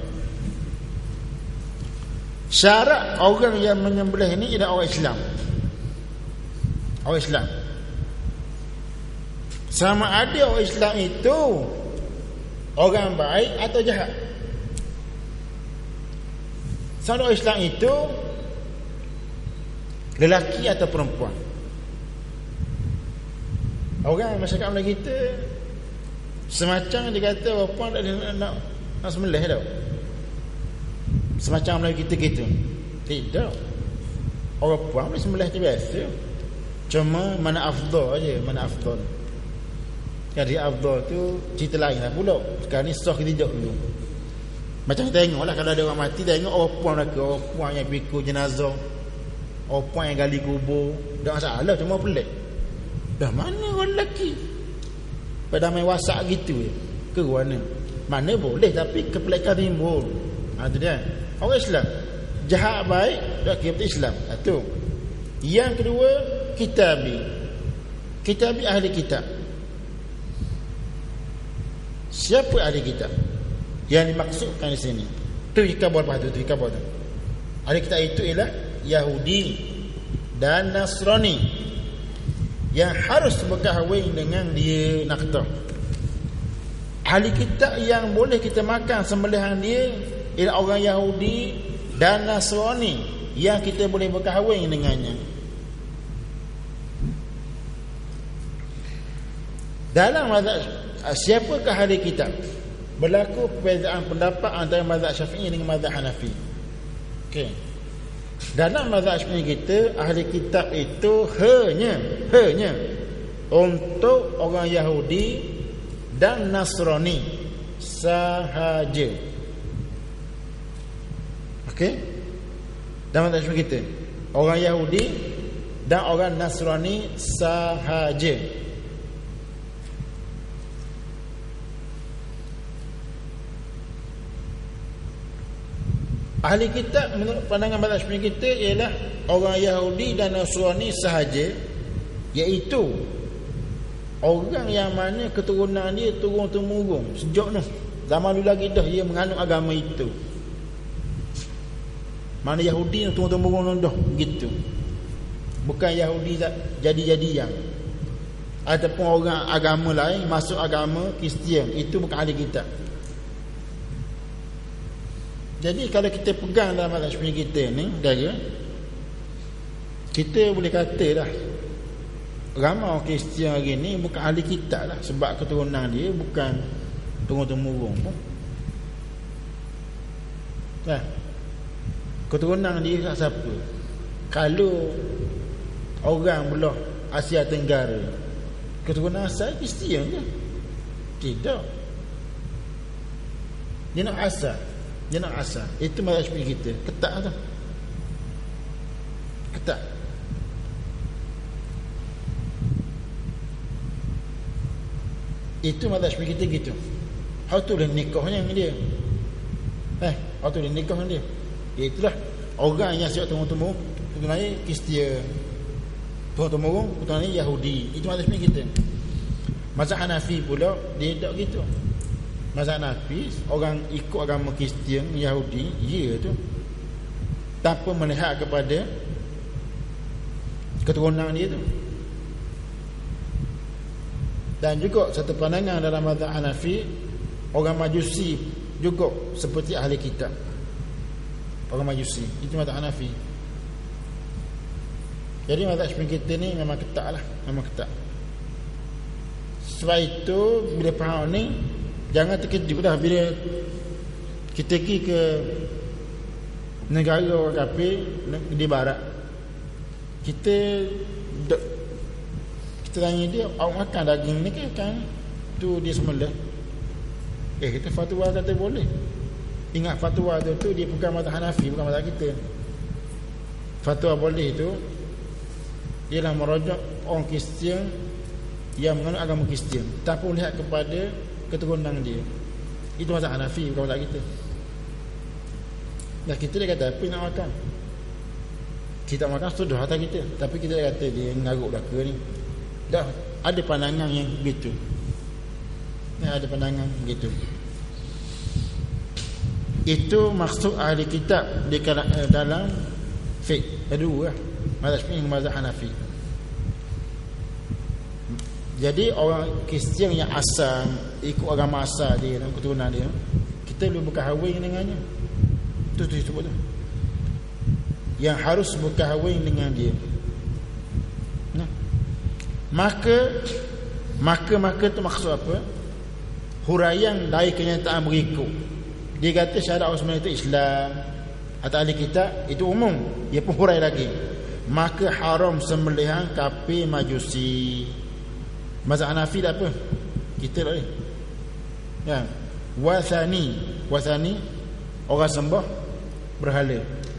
Syarat orang yang menyembelih ini ialah orang Islam. Orang Islam. Sama ada orang Islam itu orang baik atau jahat. Sama ada orang Islam itu lelaki atau perempuan. Orang masyarakat Melayu kita semacam dia kata perempuan tak nak, nak, nak sembelih tau. Semacam Melayu kita gitu. Tidak. Orang perempuan boleh sembelih tu biasa. Cuma mana afdal aja, mana afdal. Jadi afdal tu cerita lain lah pula. Sekarang ni sah kita dulu. Macam kita tengok lah, kalau ada orang mati, tengok orang puan lagi, orang puan yang pikul jenazah, orang puan yang gali kubur. Tak masalah, cuma pelik. Dah mana orang lelaki pada main WhatsApp gitu je, ke mana? Mana boleh, tapi kepelikan timbul. Ha, tu dia. Orang Islam jahat baik dah kira Islam. Satu. Yang kedua, kitabi. Kitabi ahli kitab. Siapa ahli kitab yang dimaksudkan di sini? Tu ikabar apa tu? Tu ikabar tu. Ahli kitab itu ialah Yahudi dan Nasrani yang harus berkahwin dengan dia naktah. Ahli kitab yang boleh kita makan sembelihan dia ialah orang Yahudi dan Nasrani yang kita boleh berkahwin dengannya. Dalam mazhab siapakah ahli kitab? Berlaku perbezaan pendapat antara mazhab Syafi'i dengan mazhab Hanafi. Okey. Dalam mazhab Syafi'i kita, ahli kitab itu hanya hanya untuk orang Yahudi dan Nasrani sahaja. Okey? Dalam mazhab Syafi'i kita, orang Yahudi dan orang Nasrani sahaja. Ahli kitab menurut pandangan mazhab Syafi'i kita ialah orang Yahudi dan Nasrani sahaja, iaitu orang yang mana keturunan dia turun-temurun sejak noh zaman dulu lagi dah dia menganut agama itu. Mana Yahudi turun-temurun dah gitu. Bukan Yahudi jadi-jadian ataupun orang agama lain masuk agama Kristian, itu bukan ahli kitab. Jadi kalau kita pegang dalam mazhab Syafi'i kita ni, dara, kita boleh kata dah ramai orang Kristian hari ni bukan ahli kitab lah, sebab keturunan dia bukan turun-temurun pun. Nah, keturunan dia siapa? Kalau orang belah Asia Tenggara, keturunan asal Kristian ke? Tidak. Dia nak asal. Dia nak asal. Itu mazhab Syafi'i kita. Ketat tu. Ketat. Itu mazhab Syafi'i kita gitu. How tu lah nikahnya dengan dia. Eh, how tu lah nikah dengan dia. Itulah orang yang siap temu-temu sebenarnya Kristian. turun-temurun keturunan Yahudi. Itu mazhab kita. Mazhab Hanafi pula dia tak gitu. Mazhab Hanafi orang ikut agama Kristian, Yahudi, ya tu, tanpa melihat kepada keturunan dia tu. Dan juga satu pandangan dalam mazhab Hanafi, orang Majusi juga seperti ahli kitab. Orang Majusi itu mazhab Hanafi. Jadi mazhab Syafi'i kita ni memang ketat lah, memang ketat. Sebab itu bila faham ni, jangan terkejut dah bila kita pergi ke negara orang kafir di barat. Kita kita tanya dia, awak makan daging ni ke kan? Tu dia sembelih. Eh, kita fatwa kata boleh. Ingat fatwa tu, tu dia bukan mazhab Hanafi, bukan mazhab kita. Fatwa boleh tu ialah merujuk orang Kristian yang menganut agama Kristian tanpa melihat kepada keturunan dia. Itu mazhab Hanafi, bukan mazhab kita. Dah kita dia kata apa nak makan, kita makan sudah atas kita, tapi kita dia kata dia ngaruk belaka ni. Dah ada pandangan yang begitu. Dah ada pandangan begitu. Itu maksud ahli kitab di dalam fiqh. Ada dua lah, mazhab Syafi'i dan mazhab Hanafi. Jadi orang Kristian yang asal ikut agama asal dia dan keturunan dia, kita boleh berkahwin dengannya. Itu tu disebut tu. Yang harus berkahwin dengan dia. Nah. Maka maka maka tu maksud apa? Huraian dari kenyataan berikut. Dia kata syarat orang sebenarnya itu Islam atau ahli kitab, itu umum. Dia pun hurai lagi. Maka haram sembelihan kafir Majusi. Mazhab Hanafi tak apa, kita tak boleh. Ya. Wathani, wathani orang sembah berhala.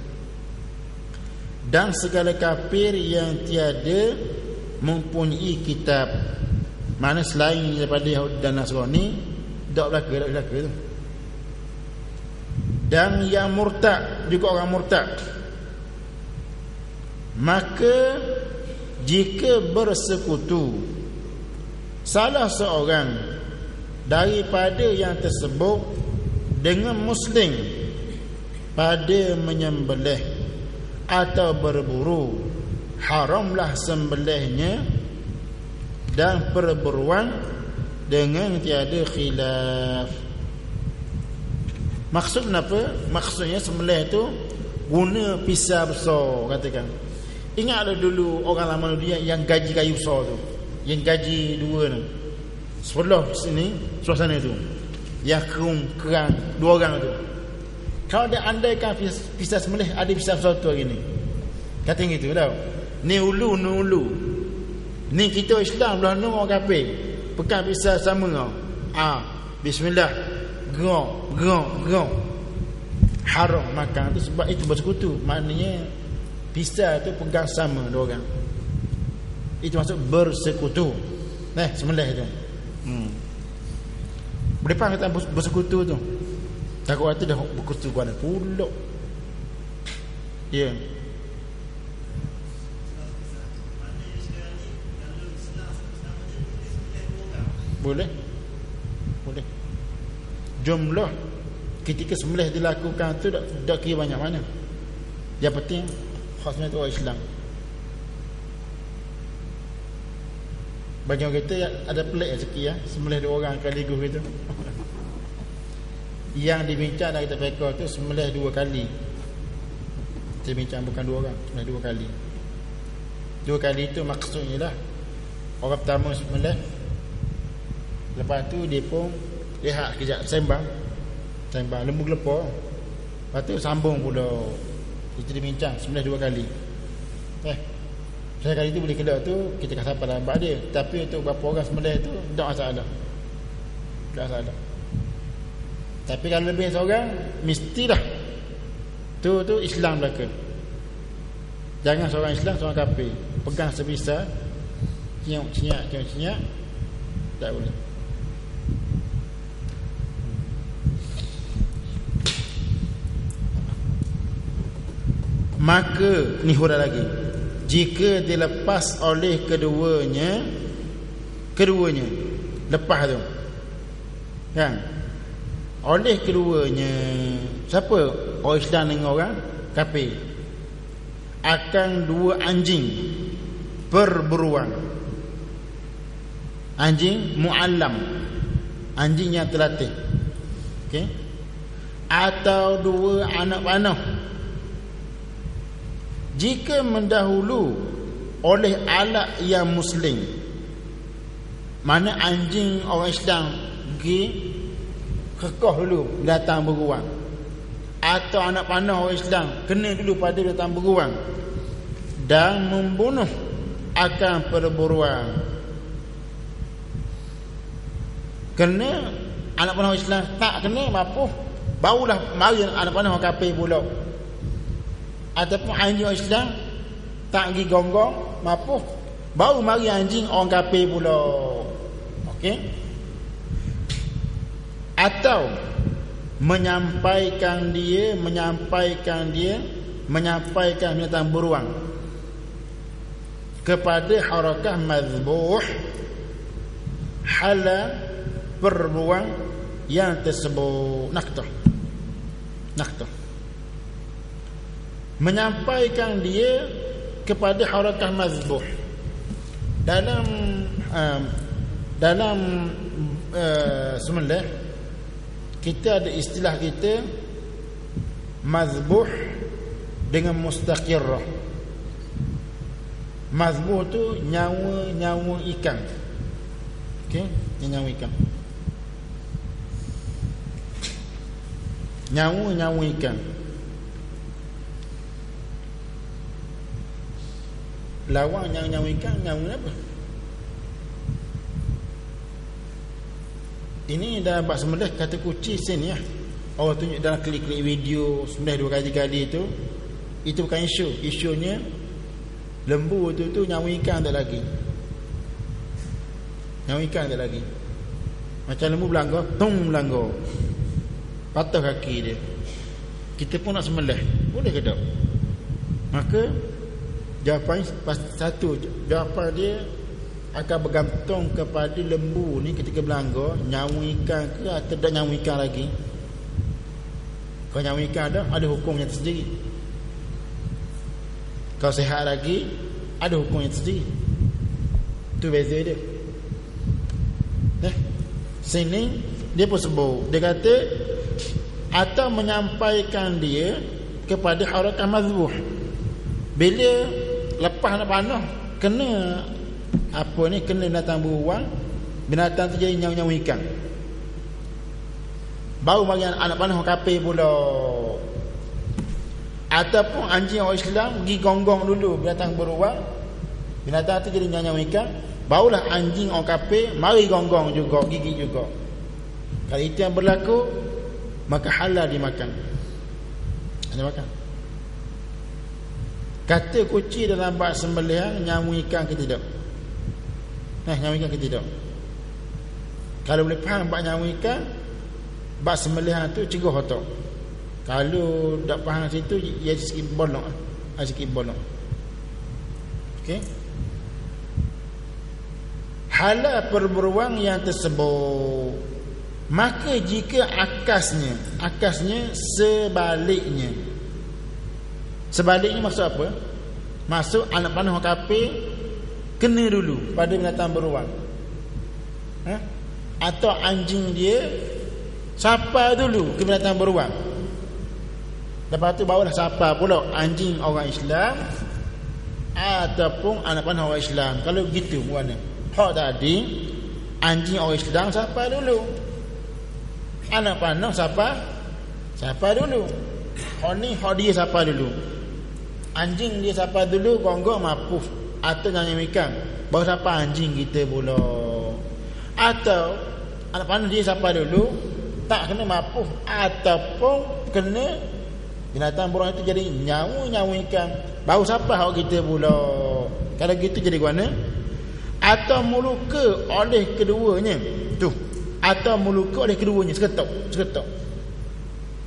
Dan segala kafir yang tiada mempunyai kitab, mana selain daripada Yahudi dan Nasrani, tak berlaku, tak berlaku tu. Dan yang murtad, juga orang murtad, maka jika bersekutu salah seorang daripada yang tersebut dengan muslim pada menyembelih atau berburu, haramlah sembelihnya dan perburuan dengan tiada khilaf. Maksud apa? Maksudnya sembelih itu guna pisau besar, katakan. Ingatlah dulu orang lama dia yang gaji kayu besar tu, yang gaji dua tu, sebelah sini, sebelah sana tu, yang kerung kerang dua orang tu. Kalau dia andaikan pisau sembelih ada pisau besar tu hari ni, kata gitu tau. Ni ulu, ni ulu. Ni kita Islam belah ni orang kafir. Pegang pisau sama kau. Ah, bismillah. Gerong, gerong, gerong. Haram makan tu sebab itu bersekutu. Maknanya pisau tu pegang sama dua orang. Itu maksud bersekutu. Nah, sembelih tu. Hmm. Boleh faham kata bersekutu tu? Takut kata dah berkutu gua ada pulak. Ya. Yeah. Boleh. Boleh. Jumlah ketika sembelih dilakukan tu tak, tak kira banyak mana. Yang penting khasnya tu orang Islam. Bagi orang kita ada pelik sikit ya, sembelih dua orang sekaligus gitu. Yang dibincang dari kita fiqh tu sembelih dua kali. Kita bincang bukan dua orang, sembelih dua kali. Dua kali itu maksudnya lah, orang pertama sembelih, lepas tu dia pun lihat kejap, sembang sembang lembu gelepar, lepas tu sambung pula. Itu dibincang sembelih dua kali. Eh Saya kali tu boleh kelak tu kita akan sampai dalam bab dia. Tapi untuk berapa orang sembelih tu tak masalah. Tak masalah. Tapi kalau lebih seorang mestilah tu tu Islam belaka. Jangan seorang Islam seorang kafir pegang sebisa ciak ciak ciak ciak, tak boleh. Maka ni huruf lagi, jika dilepas oleh keduanya keduanya lepas tu kan, oleh keduanya siapa? Orang Islam dengan orang kafir akan dua anjing perburuan, anjing muallam, anjing yang terlatih, okey, atau dua anak panah, jika mendahulu oleh alat yang muslim. Mana anjing orang Islam pergi kekeh dulu datang beruang, atau anak panah orang Islam kena dulu pada datang beruang dan membunuh akan perburuan. Kena anak panah orang Islam, tak kena mampu, barulah mari anak panah orang kafir pula. Ataupun anjing orang Islam tak pergi gonggong mampu, baru mari anjing orang kafir pula. Okey. Atau menyampaikan dia menyampaikan dia menyampaikan binatang beruang kepada harakah mazbuh hala perburuan yang tersebut. Naktah naktah menyampaikan dia kepada harakah mazbuh dalam um, dalam uh, sembelih kita ada istilah kita mazbuh dengan mustaqirrah. Mazbuh tu nyawa-nyawa ikan, okey, nyawa ikan, nyawa-nyawa ikan. Lawang nyawa-nyawa ikan, nyawa apa? Ini dalam bab sembelih kata kunci sini ya. Orang tunjuk dalam klik-klik video sembelih dua kali kali itu, itu bukan isu. Isunya lembu tu tu nyawa ikan tak lagi. Nyawa ikan tak lagi. Macam lembu belangga, tung belangga, patah kaki dia. Kita pun nak sembelih, boleh ke tak? Maka jawapan satu, jawapan dia akan bergantung kepada lembu ni ketika belangga nyawa ikan ke atau tak nyawa ikan lagi. Kalau nyawa ikan ada, ada hukumnya tersendiri. Kalau sihat lagi, ada hukumnya tersendiri. Itu beza dia. Eh, sini dia pun sebut, dia kata atau menyampaikan dia kepada harakah mazbuh. Bila lepas nak panah, kena apa ni, kena binatang beruang, binatang tu jadi nyawa-nyawa ikan, baru bagi anak panah orang kafir pula. Ataupun anjing orang Islam pergi gonggong dulu binatang beruang, binatang tu jadi nyawa-nyawa ikan, barulah anjing orang kafir mari gonggong juga, gigit juga. Kalau itu yang berlaku, maka halal dimakan. Ada makan. Kata kunci dalam bab sembelihan nyawa ikan ke tidak? Nah, nyawa ikan ke tidak? Kalau boleh faham bab nyawa ikan, bab sembelihan tu cegah otak. Kalau tak faham situ, ia sikit bolong, ada sikit bolong. Okey. Halal perburuan yang tersebut, maka jika akasnya, akasnya sebaliknya. Sebaliknya maksud apa? Maksud anak panah orang kafir kena dulu pada binatang beruang, ha? Atau anjing dia sapa dulu ke binatang beruang, lepas tu barulah sapa pula anjing orang Islam ataupun anak panah orang Islam. Kalau begitu mana? Hak tadi anjing orang Islam sapa dulu, anak panah sapa sapa dulu. Hak ni hak dia sapa dulu, anjing dia sapa dulu, gonggong mapuf atau nyanyi ikan, baru sapa anjing kita pula. Atau anak panah dia sapa dulu, tak kena mapuf, ataupun kena binatang beruang itu jadi nyawa-nyawa ikan, baru sapa hak kita pula. Kalau gitu jadi mana? Atau muluka oleh keduanya tu, atau muluka oleh keduanya seketok seketok.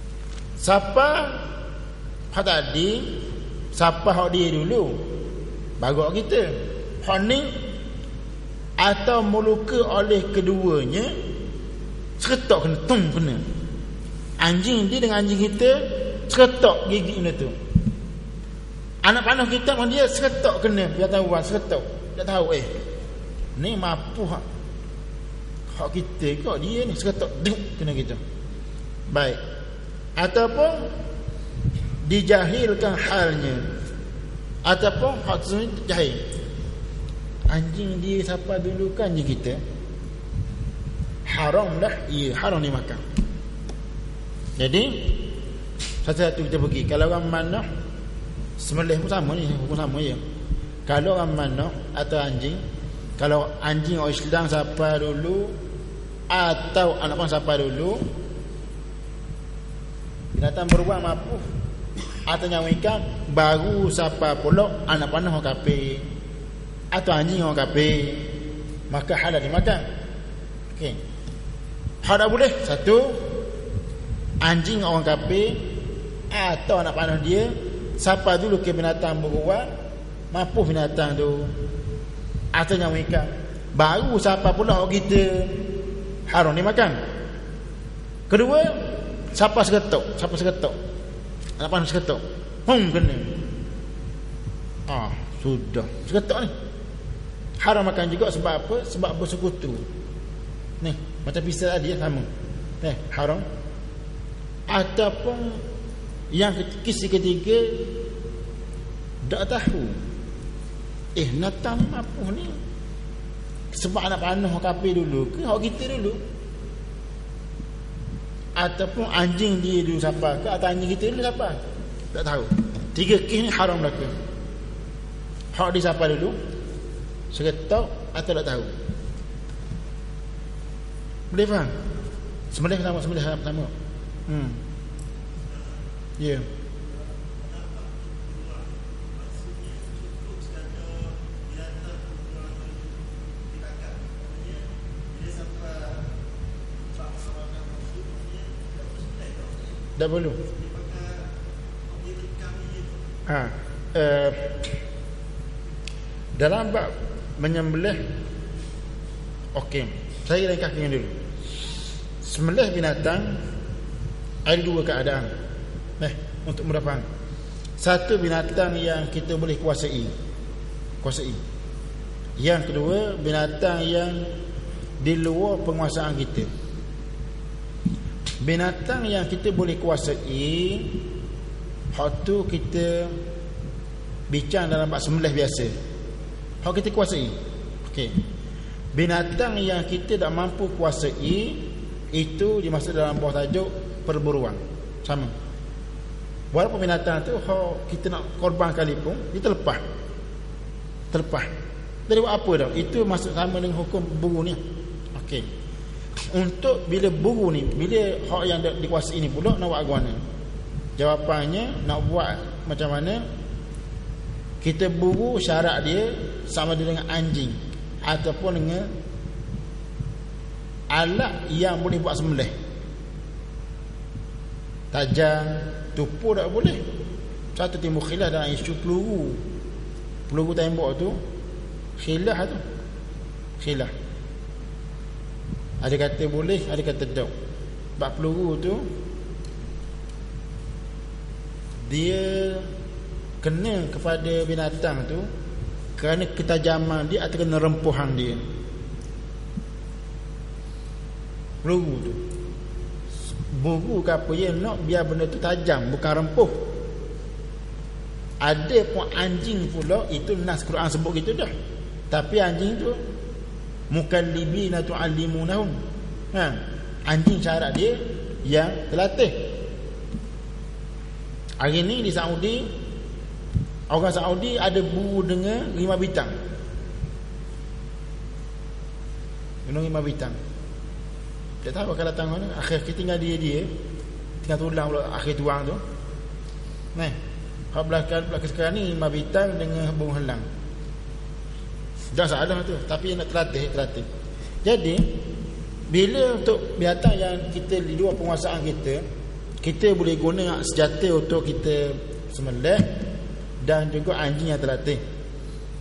Sapa hak tadi, sapa hak dia dulu, bagak kita. Hak ni atau meluka oleh keduanya, seretak kena tung kena. Anjing dia dengan anjing kita seretak gigi benda tu. Anak panah kita dengan dia seretak kena, dia tahu kan seretak. Dia tahu eh ni mampu hak hak kita ke dia ni seretak duk kena kita. Baik. Ataupun dijahilkan halnya, ataupun hak tersebut jahil. Anjing dia siapa dulu kan anjing kita, haram dah, iya haram dimakan. Jadi satu-satu kita pergi. Kalau orang mana sembelih pun sama ni, hukum sama je. Kalau orang mana atau anjing, kalau anjing orang Islam siapa dulu atau anak pun siapa dulu, binatang beruang mampu atau nyawa ikan baru siapa pula anak panah orang kafir atau anjing orang kafir, maka halal dimakan. Okey. Hal dah boleh satu, anjing orang kafir atau anak panah dia siapa dulu ke binatang beruang mampu binatang tu atau nyawa ikan, baru siapa pula orang kita haram dimakan. Kedua, siapa seketuk, siapa seketuk anak panah seketuk hum kena, ah sudah seketuk ni haram makan juga. Sebab apa? Sebab bersekutu ni, macam pisau tadi sama eh, haram. Ataupun yang kisah ketiga, tak tahu eh natang ni mampu ni sebab anak panah kafir dulu ke hak kita dulu, ataupun anjing dia dulu siapa ke atau anjing kita dulu siapa, tak tahu. Tiga kes ni haram belaka. Hak dia siapa dulu, seretak atau tak tahu. Boleh faham? Sembelih sama, sembelih sama. Hmm. Ya. Yeah. Tak perlu. Ha, uh, dalam bab menyembelih, okey, saya ringkaskan dulu. Sembelih binatang ada dua keadaan. Eh, untuk mudah faham. Satu, binatang yang kita boleh kuasai. Kuasai. Yang kedua, binatang yang di luar penguasaan kita. Binatang yang kita boleh kuasai, hak tu kita bincang dalam bab sembelih biasa. Hak kita kuasai. Okey. Binatang yang kita tak mampu kuasai, itu dimaksud dalam bawah tajuk perburuan. Sama. Walaupun binatang tu hak kita nak korban sekalipun, kita lepas. Terlepas. Dari buat apa dah? Itu maksud sama dengan hukum buru ni. Okey. Untuk bila buru ni, bila hak yang dikuasai ni pula nak buat aguana, jawapannya nak buat macam mana? Kita buru syarat dia sama dengan anjing ataupun dengan alat yang boleh buat sembelih. Tajam, tupu tak boleh. Satu timbul khilaf dalam isu peluru. Peluru tembak tu khilaf tu. Khilaf. Ada kata boleh, ada kata tak. Sebab peluru tu dia kena kepada binatang tu kerana ketajaman dia atau kena rempuhan dia. Peluru tu buru ke apa ya, nak biar benda tu tajam, bukan rempuh. Ada pun anjing pula, itu nas Quran sebut gitu dah. Tapi anjing tu mukallibina tu'allimunahum. Ha, anjing syarat dia yang terlatih. Hari ni di Saudi, orang Saudi ada buru dengan lima bintang. Gunung lima bintang. Tak tahu kalau datang mana. Akhir kita tinggal dia dia tinggal tulang pula akhir tuang tu. Nah, hak belakang belakang sekarang ni lima bintang dengan burung helang. Dah salah tu, tapi nak terlatih, terlatih. Jadi bila untuk binatang yang kita di luar penguasaan kita, kita boleh guna senjata untuk kita sembelih dan juga anjing yang terlatih.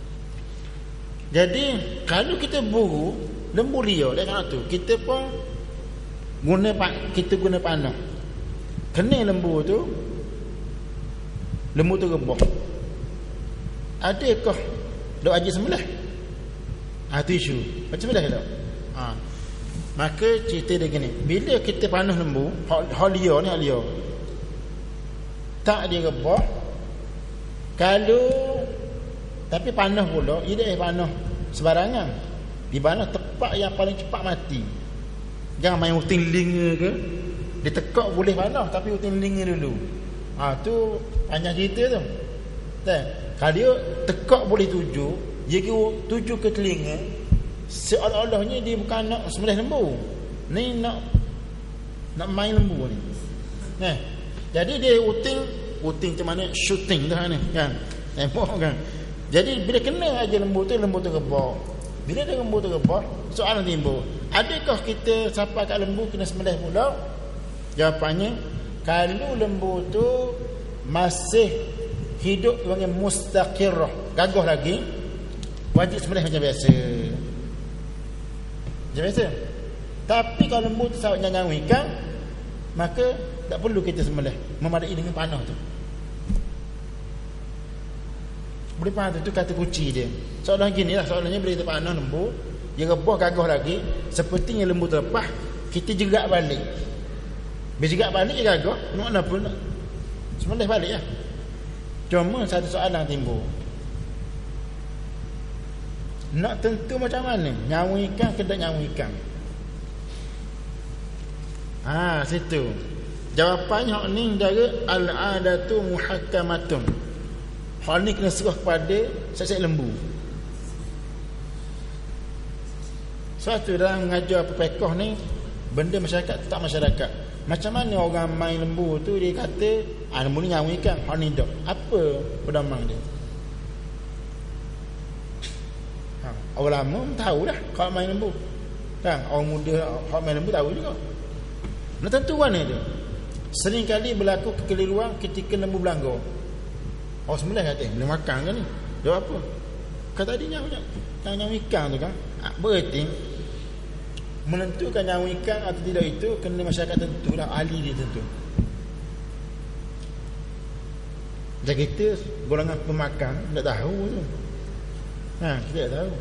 Jadi kalau kita buru lembu liar dekat tu, kita pun guna kita guna panah. Kena lembu tu, lembu tu rebah. Adakah dok aji sembelah? Ah tu isu. Macam mana tak? Ha. Maka cerita dia gini, bila kita panah lembu, hak liar ni hak liar. Tak dia rebah. Kalau tapi panah pula, ia dah panah sebarangan. Di panah tepat yang paling cepat mati. Jangan main uting linga ke. Dia tekak boleh panah tapi uting linga dulu. Ah ha, tu panjang cerita tu. Tak. Kalau dia tekak boleh tuju, dia kira tuju ke telinga, seolah-olahnya dia bukan nak sembelih lembu. Ni nak nak main lembu ni. Nah. Jadi dia uting, uting macam mana? Shooting dah ni kan. Tembak kan. Jadi bila kena aja lembu tu, lembu tu rebah. Bila dia lembu tu rebah, soalan timbul, adakah kita sampai kat lembu kena sembelih pula? Jawapannya, kalau lembu tu masih hidup dengan mustaqirah, gagah lagi, wajib sembelih macam biasa. Macam biasa. Tapi kalau lembu tu sawat nyanyaw ikan, maka tak perlu kita sembelih, memadai dengan panah tu. Boleh faham tu, tu kata kunci dia. Soalan gini lah, soalannya bila kita panah lembu, dia rebah gagah lagi, sepertinya lembu terlepas, kita jegat balik. Bila jegat balik dia gagah, nak apa nak sembelih balik lah. Cuma satu soalan timbul, nak tentu macam mana nyawa ikan ke tak nyawa ikan? Ah, ha, situ jawapannya. Hak ni dari al-adatu muhakkamatun. Hal ni kena serah kepada saksi lembu. Suatu dalam mengajar pepekah ni, benda masyarakat tak masyarakat. Macam mana orang main lembu tu, dia kata ah, lembu ni nyawa ikan, hal ni tak. Apa pedoman dia? Ha, orang lama tahu dah kalau main lembu kan. Orang muda kalau main lembu tahu juga. Nak tentu mana tu. Sering kali berlaku kekeliruan ketika lembu belanggar. Oh sebelah kata, boleh makan ke ni? Jawab apa? Kata tadi nyawa nyawa ikan tu kan. Berarti menentukan nyawa ikan atau tidak itu kena masyarakat tentu lah, ahli dia tentu. Dan kita golongan pemakan tak tahu tu. Ha, kita tak tahu.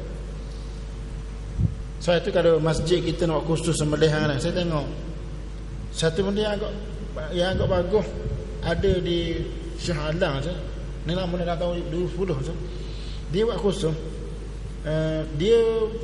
Sebab tu kalau masjid kita nak khusus sembelihan lah, saya tengok satu benda yang agak yang agak bagus ada di Shah Alam tu. Ni nak mula dah tahun dua ribu sepuluh tu. Dia buat khusus. Uh, dia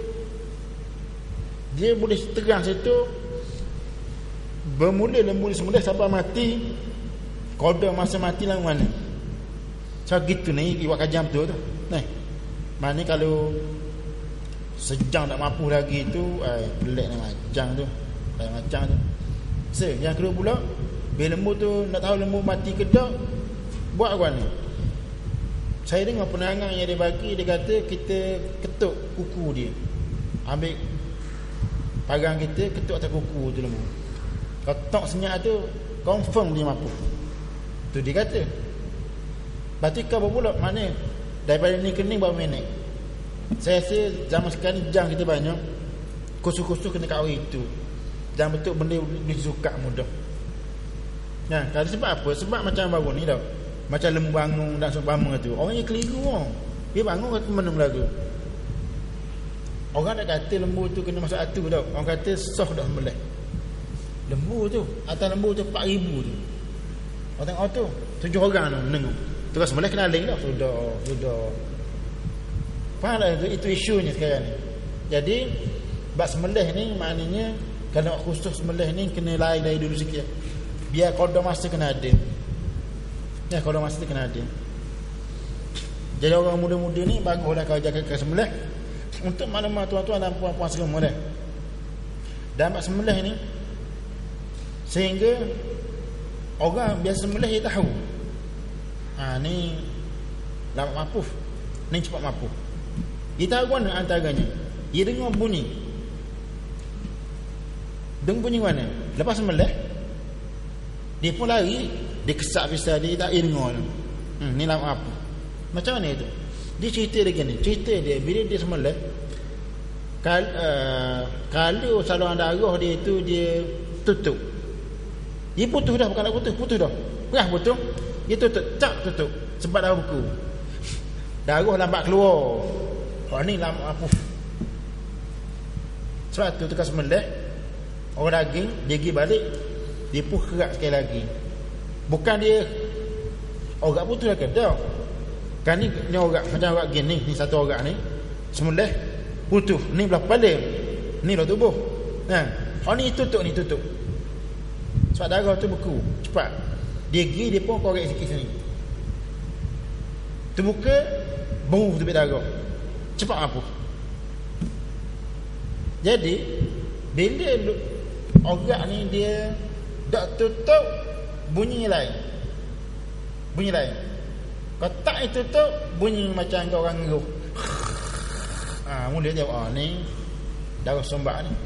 dia boleh terang situ bermula lembu disembelih sampai mati, koda masa mati lah mana. So gitu ni buat kajian betul tu. Nah, mana kalau sejam tak mampu lagi tu, ai pelik nak macam tu. Ai macam tu. So, yang kedua pula, bila lembu tu nak tahu lembu mati ke tak, buat apa ni? Saya dengar penerangan yang dia bagi, dia kata kita ketuk kuku dia. Ambil parang kita, ketuk atas kuku tu lembu. Ketuk senyap tu, confirm dia mampu. Tu dia kata. Lepas tu kau berpulak mana? Daripada ni ke ni berapa minit? Saya rasa zaman sekarang ni jam kita banyak. Khusus-khusus kena kawin itu. Jangan betul benda boleh suka mudah. Nah, kalau sebab apa? Sebab macam baru ni tau. Macam lembu bangun dan seumpama tu. Orang yang keliru orang. Dia bangun kata mana melagu. Orang tak kata lembu tu kena masuk atu tau. Orang kata soh dah sembelih. Lembu tu, atas lembu tu empat ribu tu. Orang tengok tu, tujuh orang tu menengok. Terus sembelih kena ling dah. Sudah, sudah. Faham tak? Itu, itu isunya sekarang ni. Jadi, bab sembelih ni maknanya kalau khusus sembelih ni kena lain-lain dulu sikit. Biar kodoh masa kena ada. Ya, kodoh masa kena ada. Jadi orang muda-muda ni baguslah kau jaga ke sembelih untuk maklumat tuan-tuan dan puan-puan semua dah. Dan bab sembelih ni sehingga orang biasa sembelih dia tahu. Ha ni lama mapuf. Ni cepat mapuf. Dia tahu mana antaranya. Dia dengar bunyi. Dengar bunyi mana? Lepas sembelih dia pun lari, dia kesak pisau dia tak dengar. Hmm, ni lama apa? Macam mana itu? Dia cerita dia gini, cerita dia bila dia sembelih, kal, uh, kalau saluran darah dia itu dia tutup, dia putus dah, bukan nak putus, putus dah, perah putus, dia tutup, cak tutup, sebab darah beku, darah lambat keluar. Oh ni lama apa? Sebab tu tukar sembelih, orang daging dia pergi balik, dia pun kerak sekali lagi. Bukan dia orang putus dah ke dah. Kan ni, ni orang macam orang gini, ni satu orang ni sembelih putus, ni belah kepala, ni belah tubuh. Nah, oh ni tutup, ni tutup. Sebab darah tu beku cepat. Dia pergi, dia pun korek sikit sini. Terbuka, bau tubik darah. Cepat apa? Jadi bila orang ni dia dak tutup, bunyi lain. Bunyi lain. Kalau tak itu tu bunyi macam orang ngeruh. Ah, mula dia ah ni darah sombak ni.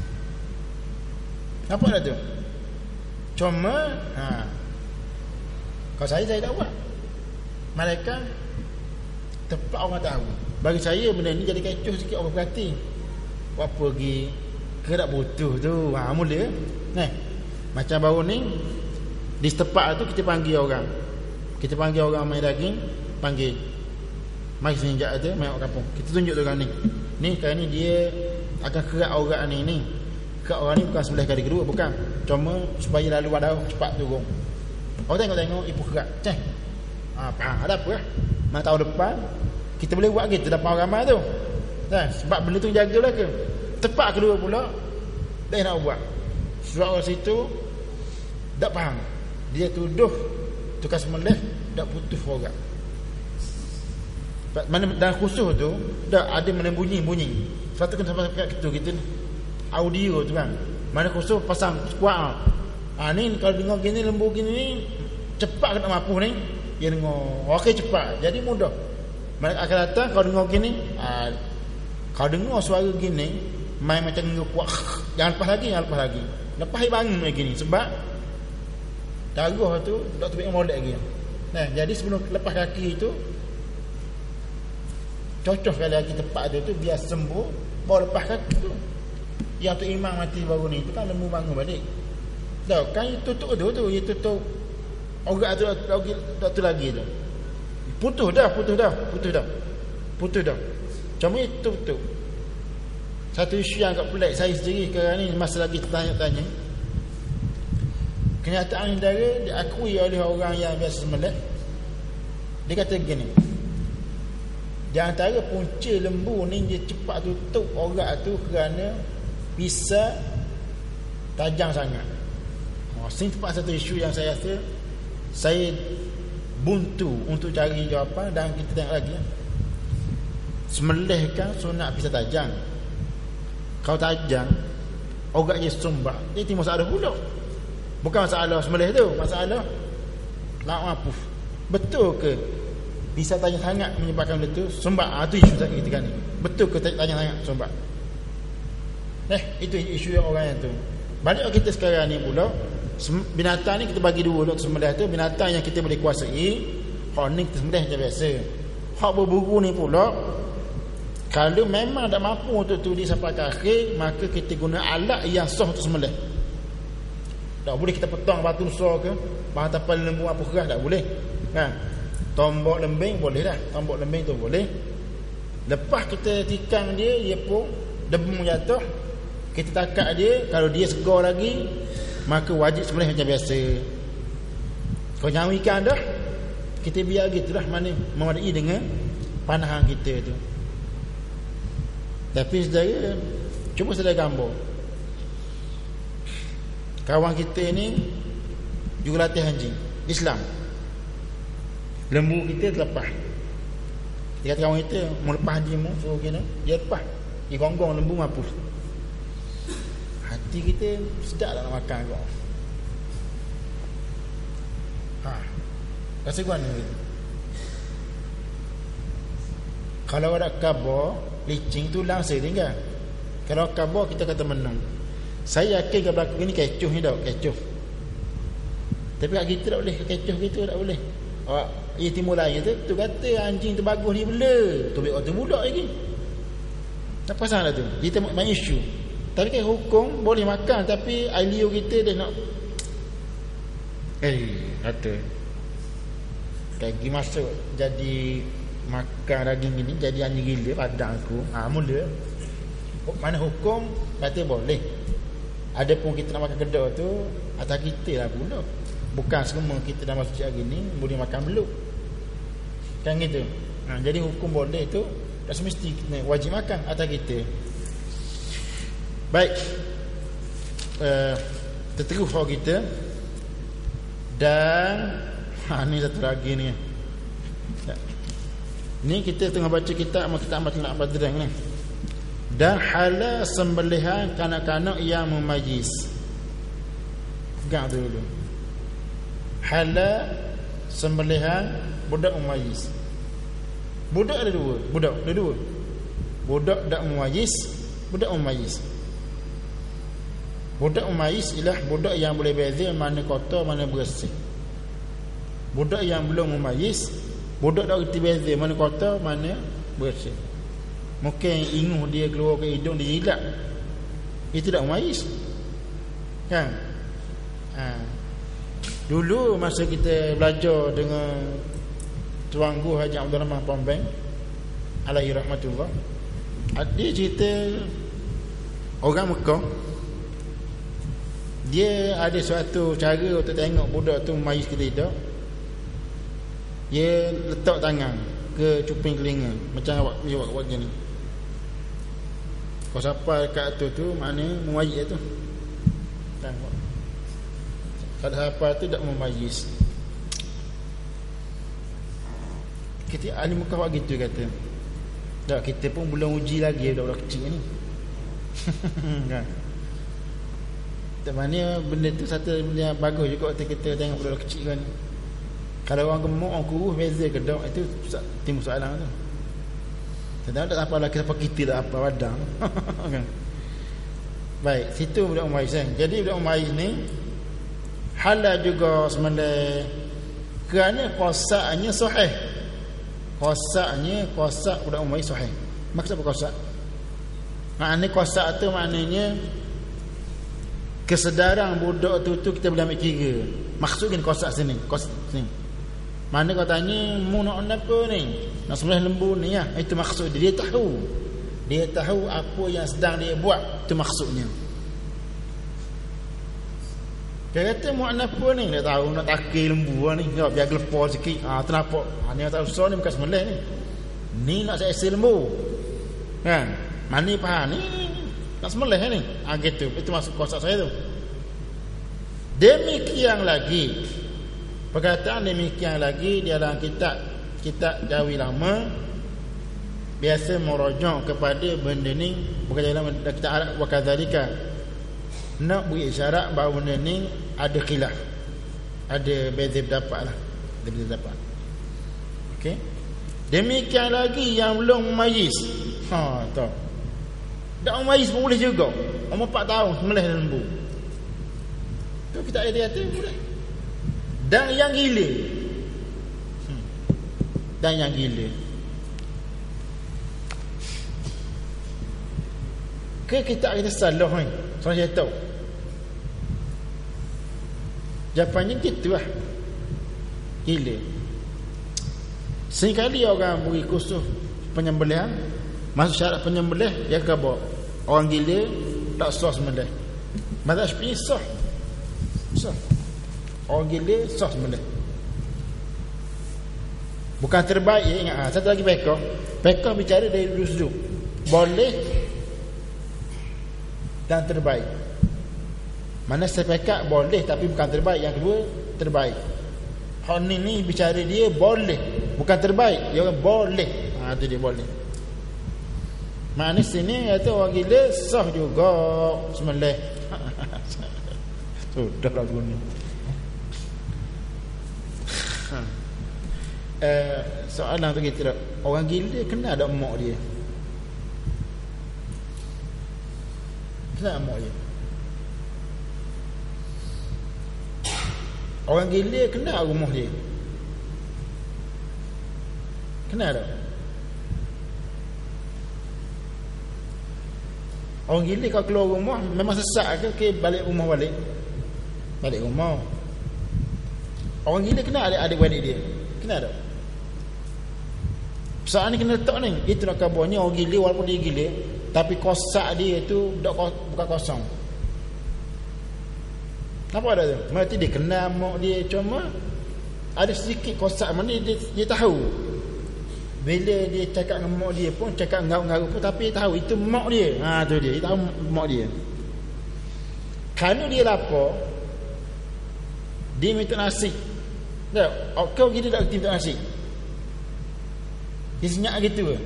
Apa dah tu? Cuma ha. Kalau saya saya tak buat. Mereka tepat orang tahu. Bagi saya benda ni jadi kecoh sikit, orang perhati. Apa pergi ke tak butuh tu. Ha mula. Nah, macam baru ni di setempat tu kita panggil orang. Kita panggil orang main daging, panggil. Mari sini jap ada main orang kampung. Kita tunjuk tu orang ni. Ni kali ni dia akan kerak orang ni ni. Kerak orang ni bukan sebelah kali kedua, bukan. Cuma supaya lalu darah cepat turun. Orang tengok-tengok ibu kerak. Ceh. Ah, ha, ada apa lah. Mana tahun depan kita boleh buat gitu depan orang ramai tu. Kan? Sebab benda tu jagalah ke. Tepat kedua pula dah nak buat. Sebab orang situ tak faham. Dia tuduh tukar sembelih dak putus orang. Mana dalam khusus tu dak ada mana bunyi-bunyi. Sebab tu kan sampai kat kita kita audio tu kan. Mana khusus pasang kuat. Ah ni kalau dengar gini lembu gini ni cepat kena mampu ni. Dia dengar okey cepat. Jadi mudah. Mana akan datang kalau dengar gini, ah kalau dengar suara gini main macam kuat. Jangan lepas lagi, jangan lepas lagi. Lepas bangun macam gini sebab darah tu tak tubik molek lagi. Nah, jadi sebelum lepas kaki tu cocok sekali lagi tempat tu tu biar sembuh baru lepas kaki tu. Yang tu imam mati baru ni tu kan lembu bangun balik. Dah kan itu tutup tu tu itu tutup orang tu lagi tak tu lagi tu. Putus dah, putus dah, putus dah. Putus dah. Cuma itu tu. Satu isu yang agak pelik saya sendiri sekarang ni masa lagi tanya-tanya. Kenyataan negara diakui oleh orang yang biasa sembelih. Dia kata begini, di antara punca lembu ni dia cepat tutup orang tu kerana pisau tajam sangat. Oh, sini tempat satu isu yang saya rasa saya buntu untuk cari jawapan dan kita tengok lagi. Sembelih kan sunat pisau tajam. Kalau tajam orang je sumbak, dia timbul masalah pula. Bukan masalah sembelih tu, masalah nak mampu. Betul ke pisau tajam sangat menyebabkan benda tu sumbat? Ah tu isu kita kan ni. Betul ke tajam sangat sumbat? Eh, itu isu yang orang yang tu. Balik kita sekarang ni pula, binatang ni kita bagi dua untuk sembelih tu. Binatang yang kita boleh kuasai, hak ni kita sembelih macam biasa. Hak berburu ni pula, kalau memang tak mampu untuk tu dia sampai ke akhir, maka kita guna alat yang sah untuk sembelih. Tak boleh kita petang batu besar ke, bahan tapal lembu apa kerah, tak boleh. Kan? Tombok lembing boleh dah. Tombok lembing tu boleh. Lepas kita tikang dia, dia pun debu jatuh. Kita takat dia, kalau dia segar lagi, maka wajib sembelih macam biasa. Kalau nyawa ikan dah, kita biar gitulah mana memadai dengan panahan kita tu. Tapi saudara, cuba saya gambar. Kawan kita ni juga latih haji Islam. Lembu kita terlepas. Dia kata kawan kita mau lepas haji mu, suruh kita, dia lepas. Dia gonggong lembu mampus. Hati kita sedap tak nak makan kau. Ha. Rasa gua ni. Kalau ada kabar licing tu langsung tinggal. Kalau kabar kita kata menang. Saya yakin kalau berlaku ni kecoh ni dah, kecoh. Tapi kat kita tak boleh, kecoh gitu tak boleh. Oh, ia timur lain tu, tu kata anjing tu bagus dia bela. Tu biar tu budak lagi. Tak pasal lah tu. Kita main isu. Tapi kan hukum boleh makan, tapi alio kita dia nak eh kata kayak pergi masuk jadi makan daging gini, jadi anjing gila padang aku. Ha mula. Mana hukum kata boleh. Adapun kita nak makan kedai tu atas kita lah pula. Bukan semua kita dah masuk hari ni boleh makan beluk. Kan gitu. Ha, jadi hukum boleh tu tak semesti kita wajib makan atas kita. Baik. Uh, terterus kita. Dan ha ni satu lagi ni. Ni kita tengah baca kitab Kitab Matlaul Badran ni. Dan halal sembelihan kanak-kanak yang mumayyiz. Pegang tu dulu. Halal sembelihan budak mumayyiz. Budak ada dua, budak ada dua. Budak dak mumayyiz, budak mumayyiz. Budak mumayyiz ialah budak yang boleh beza mana kotor mana bersih. Budak yang belum mumayyiz, budak dak reti beza mana kotor mana bersih. Mungkin inguh dia keluar ke hidung dia jilat. Itu dak mumayyiz. Kan? Ha. Dulu masa kita belajar dengan Tuan Guru Haji Abdul Rahman Pombeng alaihi rahmatullah, dia cerita orang Mekah, dia ada suatu cara untuk tengok budak tu mumayyiz ke tidak. Dia letak tangan ke cuping telinga macam awak awak buat macam ni. Kau siapa kat tu tu mana mumayyiz tu. Tengok. Kalau siapa tu tak mumayyiz. Kita ahli Mekah buat gitu kata. Tak, kita pun belum uji lagi budak-budak kecil ni. Kan? Tak mana benda tu satu benda yang bagus juga waktu kita tengok budak-budak kecil kan. Kalau orang gemuk, orang kurus beza ke tak, itu timbul soalan tu. Sedang tak apa lah kita kita dah apa padang. Kan? Baik, situ budak mumayyiz kan. Jadi budak mumayyiz ni halal juga sembelih kerana qasa'nya sahih. Qasa'nya qasa' budak mumayyiz sahih. Maksud apa qasa'? Maknanya qasa' tu maknanya kesedaran budak tu tu kita boleh ambil kira. Maksudnya qasa' sini, qasa' sini. Mana kau tanya mu nak apa ni? Nak sembelih lembu ni ya. Itu maksud dia. Dia tahu. Dia tahu apa yang sedang dia buat. Itu maksudnya. Dia kata mu nak apa ni? Dia tahu nak takir lembu ni. Ya, biar gelepar sikit. Ah, tu nampak. Ha, ni tak usah ni bukan sembelih ni. Ni nak saya lembu. Kan? Mana faham ni? Nak sembelih ni. Ah gitu. Itu maksud kuasa saya tu. Demikian lagi. Perkataan demikian lagi di dalam kitab kitab Jawi Lama biasa merujuk kepada benda ni, bukan dalam kitab Arab wa kadzalika. Nak beri isyarat bahawa benda ni ada khilaf. Ada beza pendapat lah. Ada beza pendapat. Okey. Demikian lagi yang belum mumayyiz. Ha, tahu. Tak mumayyiz pun boleh juga. Umur empat tahun sembelih lembu. Tu kita ada kata boleh. Dan yang gila hmm. Dan yang gila ke kita kita salah ni. Soalnya saya tahu jawapannya gitu lah. Gila. Seringkali orang beri kursus penyembelihan, masuk syarat penyembelih dia khabar orang gila tak sah sembelih. Mazhab Syafi'i sah. Sah. Orang gila sah sembelih. Bukan terbaik ya, ingat. Ha, satu lagi pekah. Pekah bicara dari dulu sudut. Boleh dan terbaik. Mana sepekat boleh tapi bukan terbaik. Yang kedua terbaik. Hak ni ni bicara dia boleh, bukan terbaik. Dia orang boleh. Ha, tu dia boleh. Maknanya sini kata orang gila sah juga sembelih. Sudah lagu ni. Ha. Uh, soalan tu kita orang gila kena ada emak dia. Kena emak dia. Orang gila kena rumah dia. Kenal tak? Orang gila kalau keluar rumah memang sesak ke? Okay, balik rumah balik. Balik rumah. Orang gila kenal adik-adik dia. Kenal tak? Persoalan ni kena letak ni. Itu nak kabarnya orang gila walaupun dia gila, tapi kosak dia tu bukan kosong. Apa ada tu? Berarti dia kenal mak dia, cuma ada sedikit kosak mana dia, dia tahu. Bila dia cakap dengan mak dia pun cakap ngarut-ngarut pun, tapi dia tahu itu mak dia. Ha tu dia, dia tahu mak dia. Kerana dia lapar, dia minta nasi. Tak, kau gila tak minta nasi? Dia senyap gitu ke?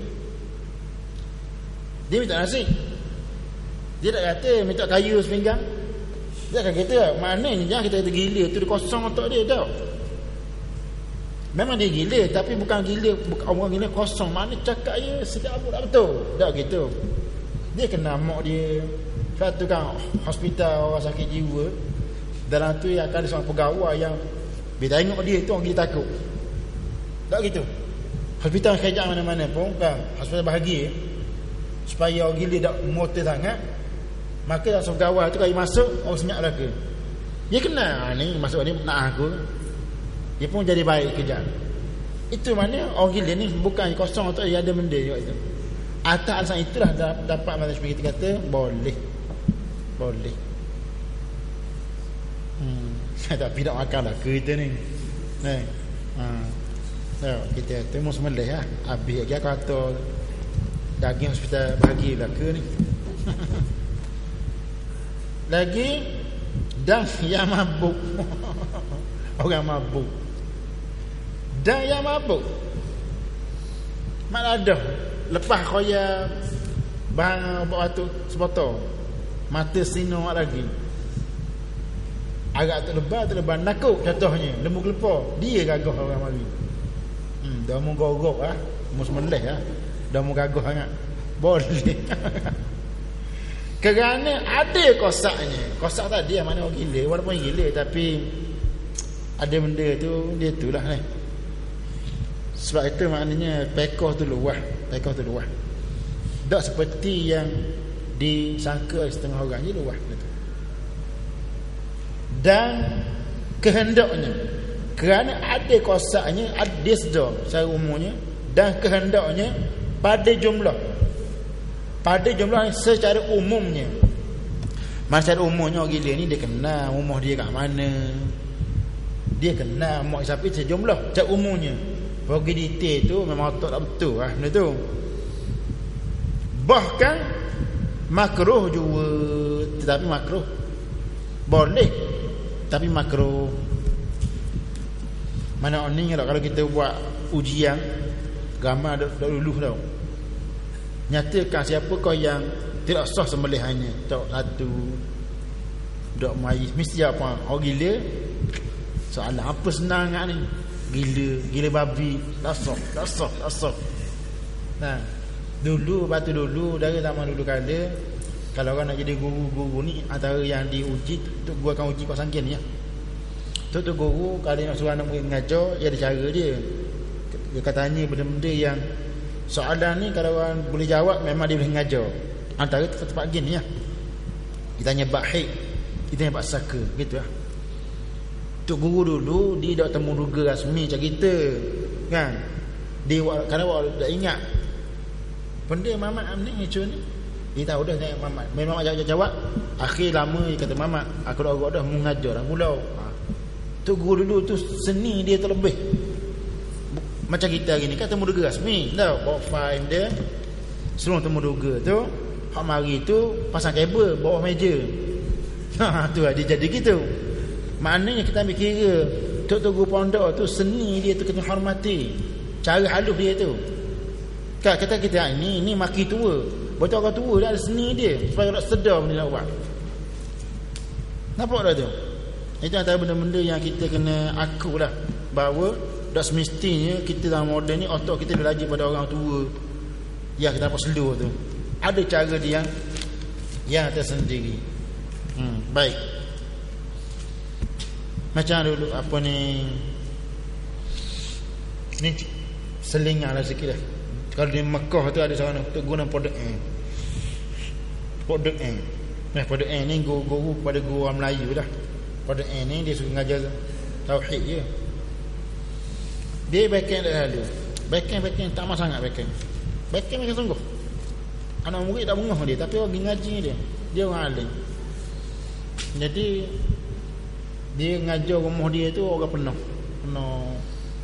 Dia minta nasi. Dia tak kata minta kayu sepinggang. Dia akan kata, maknanya jangan kita kata gila tu dia kosong otak dia tau. Memang dia gila, tapi bukan gila, bukan orang gila kosong. Maknanya cakap dia sedap tak betul. Tak gitu. Dia kena mak dia. Satu kan hospital orang sakit jiwa, dalam tu akan ada seorang pegawai yang bila tengok dia tu orang gila takut. Tak gitu. Hospital kerja mana-mana pun kan, hospital bahagia supaya orang gila tak motor sangat, maka langsung pegawai tu kalau masuk orang senyap belaka. Dia kenal ha, ni masuk ni nak aku. Dia pun jadi baik kejap. Itu mana orang gila ni bukan kosong atau ada benda juga itu. Atas alasan itulah dapat mazhab kita kata boleh. Boleh. Hmm, tapi tak makan lah kita ni. Ni. Ha. So, kita temu semelih lah. Habis lagi aku kata daging hospital bagi lah ke ni. Lagi dan yang mabuk. Orang mabuk. Dan yang mabuk. Mana ada lepas koya bang batu sepotong. Mata sino lagi. Agak terlebar terlebar nakuk contohnya lembu kelepar. Dia gagah orang mari. Hmm, dah mu gogok ah, mu semelih ah. Dah mu gagah sangat. Boleh. Kerana ada kosaknya. Kosak tadi yang mana orang gila, walaupun gila tapi ada benda tu dia itulah ni. Sebab itu maknanya pekoh tu luah, pekoh tu luah. Tak seperti yang disangka setengah orang je luah gitu. Dan kehendaknya, kerana ada kosaknya, ada sedar secara umumnya, dan kehendaknya pada jumlah, pada jumlah secara umumnya. Masyarakat umumnya orang gila ni dia kenal rumah dia kat mana, dia kenal mak siapa secara jumlah, secara umumnya. Bagi detail tu memang otak tak betul lah benda tu. Bahkan makruh juga, tetapi makruh boleh, tapi makruh. Mana ni kalau kita buat ujian gambar dah luluh tau, nyatakan siapa kau yang tidak sah sembelihannya, tak satu dok mai mesti apa orang gila. Soalan apa senang kat ni, gila gila babi tak sah, tak sah, tak sah. Nah, dulu batu dulu dari zaman dulu kala, kalau orang nak jadi guru-guru ni antara yang diuji tu, guru akan uji kau sangkin ya. Tu tu guru kalau dia nak suruh anak murid mengajar, dia ada cara dia. Dia katanya benda-benda yang soalan ni kalau orang boleh jawab memang dia boleh mengajar. Antara tempat gini ya. Kita tanya bahik, kita tanya bak saka gitu lah. Tu guru dulu dia dak temu duga rasmi macam kita. Kan? Dia kerana awak dah ingat benda Mamat Amnik ni macam ni. Dia tahu dah tanya Mamat. Memang Mamat jawab, akhir lama dia kata Mamat, aku dah agak dah mengajar dah mula. Ha. Tu guru dulu tu seni dia terlebih. Macam kita hari ni kan temu duga rasmi. Tahu bawa file dia. Suruh temu duga tu, hak mari tu pasang kabel bawah meja. Ha tu dia jadi gitu. Maknanya kita ambil kira tok-tok guru pondok tu seni dia tu kena hormati. Cara halus dia tu. Kan kata kita ini ini maki tua. Betul orang tua dia ada seni dia supaya orang sedar benda nak buat. Nampak dah tu? Itu antara benda-benda yang kita kena akulah, bahawa dah semestinya kita dalam moden ni otak kita belajar pada orang tua yang kita dapat seluruh tu. Ada cara dia yang yang tersendiri. Hmm, baik. Macam dulu apa ni ni selingan lah sikit dah. Kalau di Mekah tu ada seorang tu guna podek eh. Podek eh. Nah, podek eh ni guru pada guru orang Melayu dah. Podek eh ni dia suka ngajar tauhid je. Dia backhand dah lalu. Backhand backhand tak mahu sangat backhand. Backhand macam sungguh. Anak murid tak bengah dia, tapi orang ngaji dia. Dia orang alim. Jadi dia ngajar rumah dia tu orang penuh. Penuh.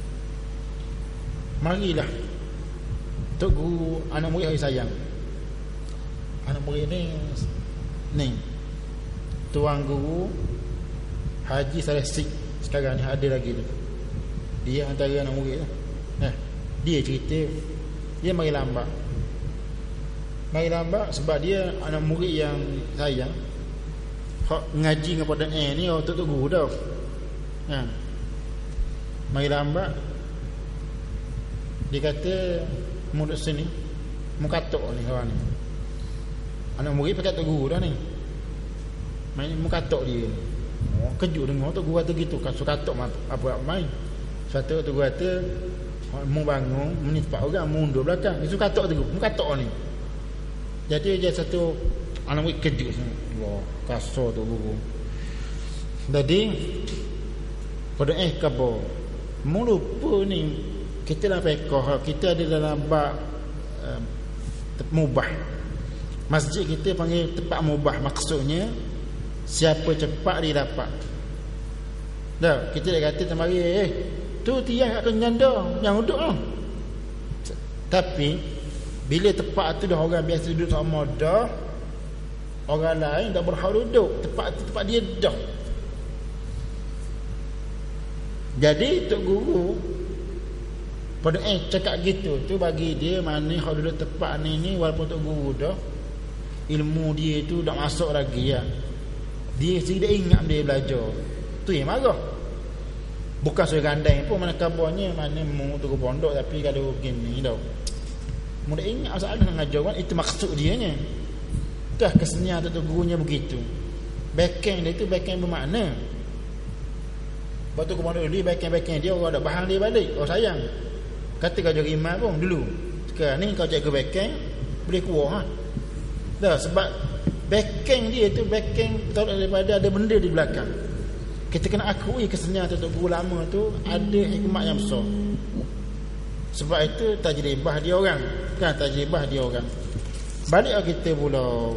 Marilah tok guru anak murid hari sayang. Anak murid ni ni tuan guru Haji Saleh Sik sekarang ni ada lagi tu. Dia antara anak murid tu. Nah, dia cerita dia mari lambat. Mari lambat sebab dia anak murid yang sayang. Hak ngaji kepada eh ni tok tok guru dah. Ha. Mari lambat. Dia kata murid sini mukatok ni orang ni. Anak murid pakai tok guru dah ni. Main mukatok dia. Oh, kejut dengar tok guru kata gitu, kasu katok apa main. Satu tok guru kata mu bangun, menit empat orang mundur belakang. Itu katok tu, mukatok ni. Jadi dia satu anak murid kejut semua. Allah, kasar tok guru. Jadi pada eh khabar. Mu lupa ni kita dalam fiqh, kita ada dalam bab uh, mubah. Masjid kita panggil tempat mubah, maksudnya siapa cepat dia dapat. Dah, kita dah kata temari eh tu tiang kat kenyanda yang duduk lah. Tapi bila tempat tu dah orang biasa duduk sama dah, orang lain tak berhak duduk, tempat tu tempat dia dah. Jadi tok guru pada eh cakap gitu tu bagi dia mana hak duduk tepat ni ni walaupun tok guru dah ilmu dia tu dah masuk lagi ya. Dia sendiri dah ingat dia belajar. Tu yang marah. Bukan suruh gandai pun mana kabarnya mana mu tu pondok tapi kalau gini dah. Mu dah ingat masalah nak ngajar kan itu maksud dia nya. Dah kesenian tu gurunya begitu. Backhand dia tu backhand bermakna. Waktu ke pondok dia backhand-backhand dia orang ada bahan dia balik. Oh sayang. Kata kau jaga iman pun dulu. Sekarang ni kau jaga backhand boleh keluar ha. Dah sebab backhand dia tu backhand tahu daripada ada benda di belakang. Kita kena akui kesenian tu guru lama tu ada hikmat yang besar. Sebab itu tajribah dia orang. Kan tajribah dia orang. Balik kita pula.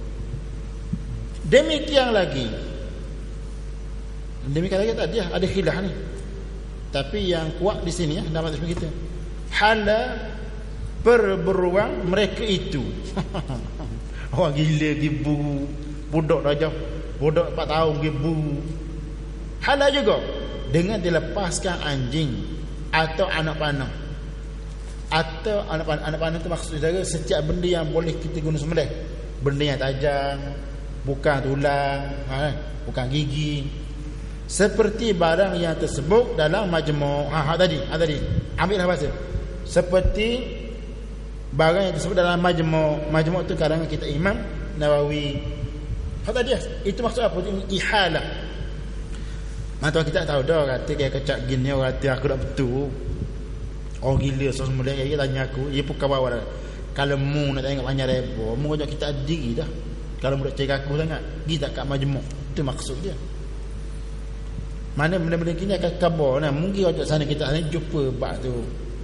Demikian lagi. Demikian lagi tadi ada khilaf ni. Tapi yang kuat di sini ya dalam mazhab kita. Hala perberuang mereka itu. Orang gila gibu, budak dah jauh, budak empat tahun gibu. Hala juga dengan dilepaskan anjing atau anak panah. Atau anak panah, anak panah tu maksud saya setiap benda yang boleh kita guna sembelih. Benda yang tajam, bukan tulang, ha, bukan gigi. Seperti barang yang tersebut dalam majmu'. Ha, ha tadi, ha tadi. Ambillah bahasa. Seperti barang yang tersebut dalam majmu'. Majmu' tu karangan kita Imam Nawawi. Ha tadi itu maksud apa? Ihalah. Mata kita tak tahu dah kata dia kecak gini orang kata aku tak betul. Oh gila so semula dia tanya aku, dia pun kawan dah. Kalau mu nak tengok banyak rebo, mu ajak kita diri dah. Kalau mu nak cari aku sangat, pergi tak kat majmu'. Itu maksud dia. Mana benda-benda kini akan kabar nah, mungkin ajak sana kita sana jumpa bab tu.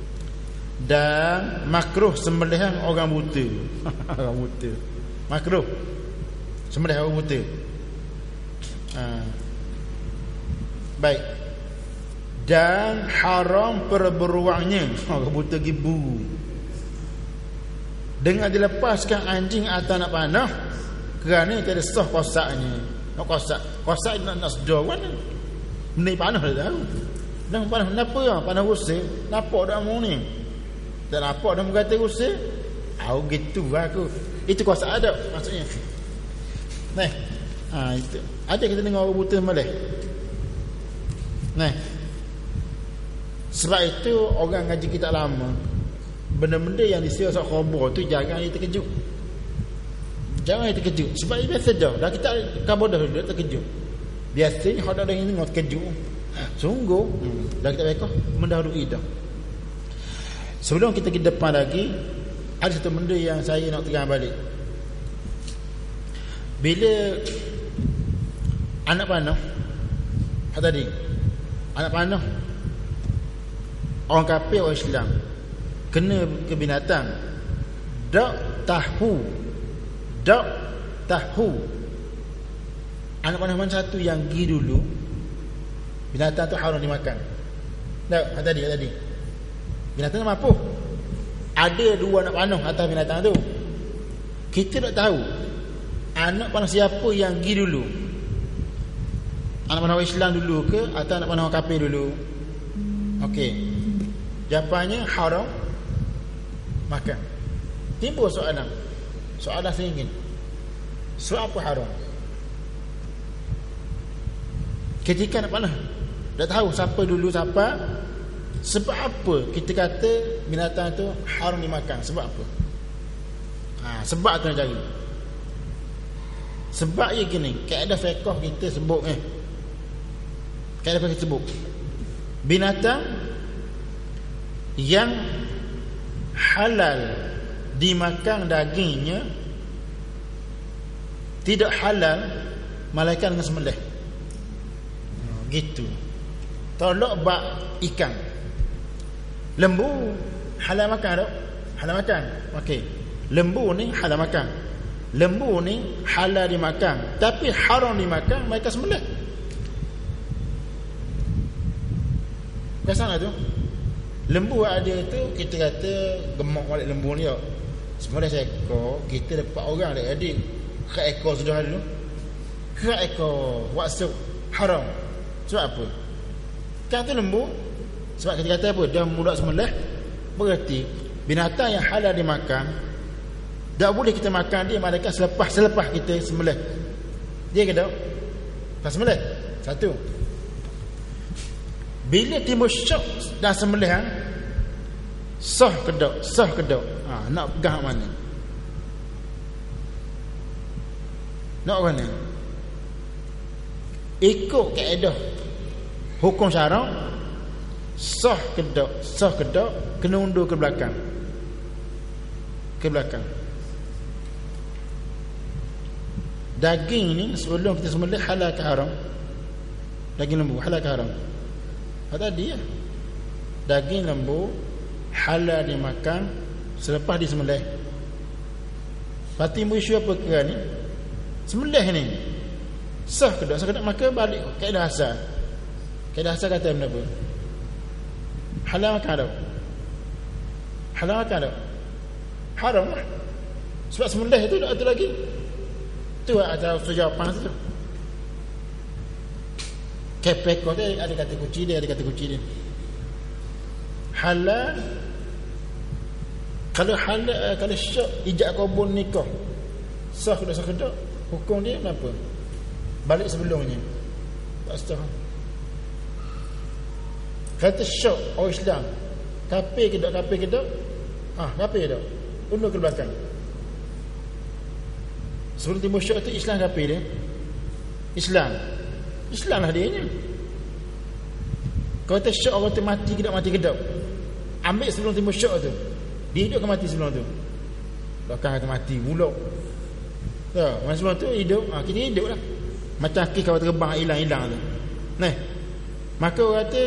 Dan makruh sembelihan orang buta. Orang buta. Makruh sembelih orang buta. Ha. Baik. Dan haram perberuangnya orang buta gibu. Dengan dilepaskan anjing atau anak panah kerana tiada sah kosaknya. Nak kosak, kosak nak nak sedar kan? Benda panah dah tahu. Dan panah kenapa ah? Panah rusik. Nampak dak mu ni? Tak nampak dah berkata rusik. Au gitu aku. Itu kosak ada maksudnya. Nah. Ha itu. Ada kita dengar orang buta sembelih. Nah. Sebab itu orang ngaji kita lama, benda-benda yang disiar-siar khabar tu jangan dia terkejut. Jangan dia terkejut. Sebab dia biasa dah. Dah kita khabar dah dia terkejut. Biasanya kalau ada yang dengar terkejut. Sungguh. Hmm. Dah kita rekah mendahului dah. Sebelum kita ke depan lagi, ada satu benda yang saya nak terang balik. Bila anak panah, apa tadi? Anak panah, orang kafir, orang Islam kena ke binatang, tak tahu, tak tahu anak panah mana satu yang pergi dulu, binatang tu haram dimakan. Tak, apa tadi? Apa tadi? Binatang tu mampu. Ada dua anak panah atas binatang tu. Kita tak tahu anak panah siapa yang pergi dulu, anak panah orang Islam dulu ke atau anak panah orang kafir dulu. Okey, jawapannya haram makan. Timbul soalan, soalan saya ingin, sebab apa haram? Ketika anak panah dah tahu siapa dulu siapa, sebab apa kita kata binatang tu haram dimakan? Sebab apa? Ha, sebab tu nak cari. Sebab ia gini, kaedah fiqh kita sebut eh. Kaedah fiqh kita sebut binatang yang halal dimakan dagingnya tidak halal malaikat dengan sembelih. Gitu. Tolok bak ikan. Lembu halal makan tak? Halal makan. Okey. Lembu ni halal makan. Lembu ni halal dimakan, tapi haram dimakan mereka sembelih. Biasa tu. Lembu ada tu kita kata gemuk balik lembu ni. Sembelih seekor, kita dapat orang adik-adik kat ekor sudah dulu. Kat ekor waktu haram. Sebab apa? Kan tu lembu, sebab kita kata apa? Dah mula sembelih, berarti binatang yang halal dimakan tak boleh kita makan dia malaikat selepas selepas kita sembelih. Dia ke tak? Pas sembelih. Satu. Bila timbul syok dah sembelih, ha? Sah ke tak? Sah ke tak? Ha, nak pegang mana? Nak mana? Ikut kaedah hukum syarak, sah ke tak? Sah ke tak? Kena undur ke belakang. Ke belakang. Daging ni sebelum kita sembelih halal ke haram? Daging lembu halal ke haram? Apa tadi ya? Daging lembu halal dimakan selepas disembelih. Pati isu apa ke ni? Sembelih ni sah ke tak? Sah ke tak? Maka balik kaedah asal. Kaedah asal kata benda apa? Halal makan tak? Halal makan tak? Haram lah. Sebab sembelih tu tak ada lagi. Tu ada jawapan tu. Kepek kau tu ada kata kunci dia, ada kata kunci dia. Halal. Kalau halal, kalau syak ijab kabul nikah, sah ke tak sah ke tak? Hukum dia apa? Balik sebelumnya. Tak sah. Kata syak orang Islam, kafir ke tak, kafir ke tak? Ah, kafir ke tak? Undur ke belakang. Sebelum timbul syak tu Islam kafir dia. Islam. Islam lah dia ni. Kau kata syak orang tu mati ke tak, mati ke tak? Ambil sebelum timbul syak tu. Dia hidup ke mati sebelum tu? Bahkan kata mati mula. Tak, masa sebelum tu hidup, ha, kita hidup lah. Macam kis kalau terbang hilang-hilang tu. Nah. Maka orang kata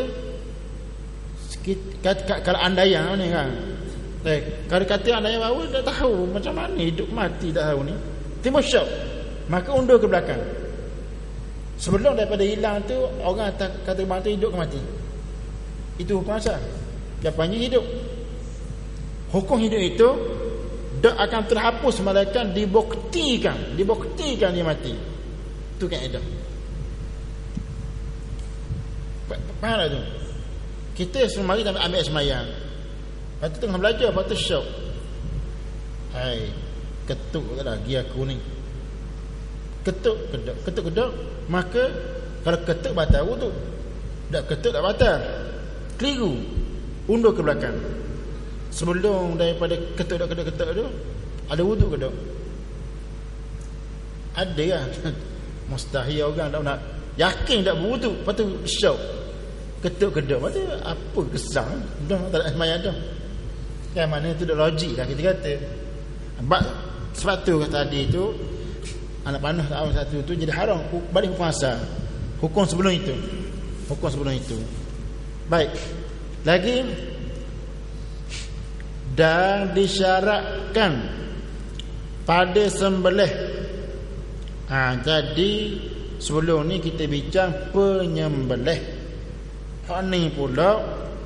kalau andaian ni kan. Eh, kalau kata andaian baru tak tahu macam mana hidup mati tak tahu ni. Timbul syak, maka undur ke belakang. Sebelum daripada hilang tu orang kata terbang tu hidup ke mati? Itu hukum asal. Jawapannya hidup. Hukum hidup itu tak akan terhapus malaikat dibuktikan, dibuktikan dia mati. Itu kaedah. Faham tak tu? Kita semari tak ambil semayang. Lepas tu tengah belajar, lepas tu syok. Hai, ketuk lagi aku ni. Ketuk, kedok, ketuk, kedok. Maka kalau ketuk batal wudu. Tak ketuk tak batal. Keliru. Undur ke belakang. Sebelum daripada ketuk dak ketuk ketuk tu ada wudu ke tak? Ada lah. Mustahil orang tak nak yakin tak berwudu, lepas tu syok ketuk kedok. Lepas tu apa kesal dah tak ada semayang dah. Kan mana tu dah logik dah kita kata. Sebab, sebab tu kata tadi tu anak panah tahun satu tu jadi haram balik hukum asal. Hukum sebelum itu. Hukum sebelum itu. Baik. Lagi dan disyaratkan pada sembelih. Ha, jadi sebelum ni kita bincang penyembelih. Hak ni pula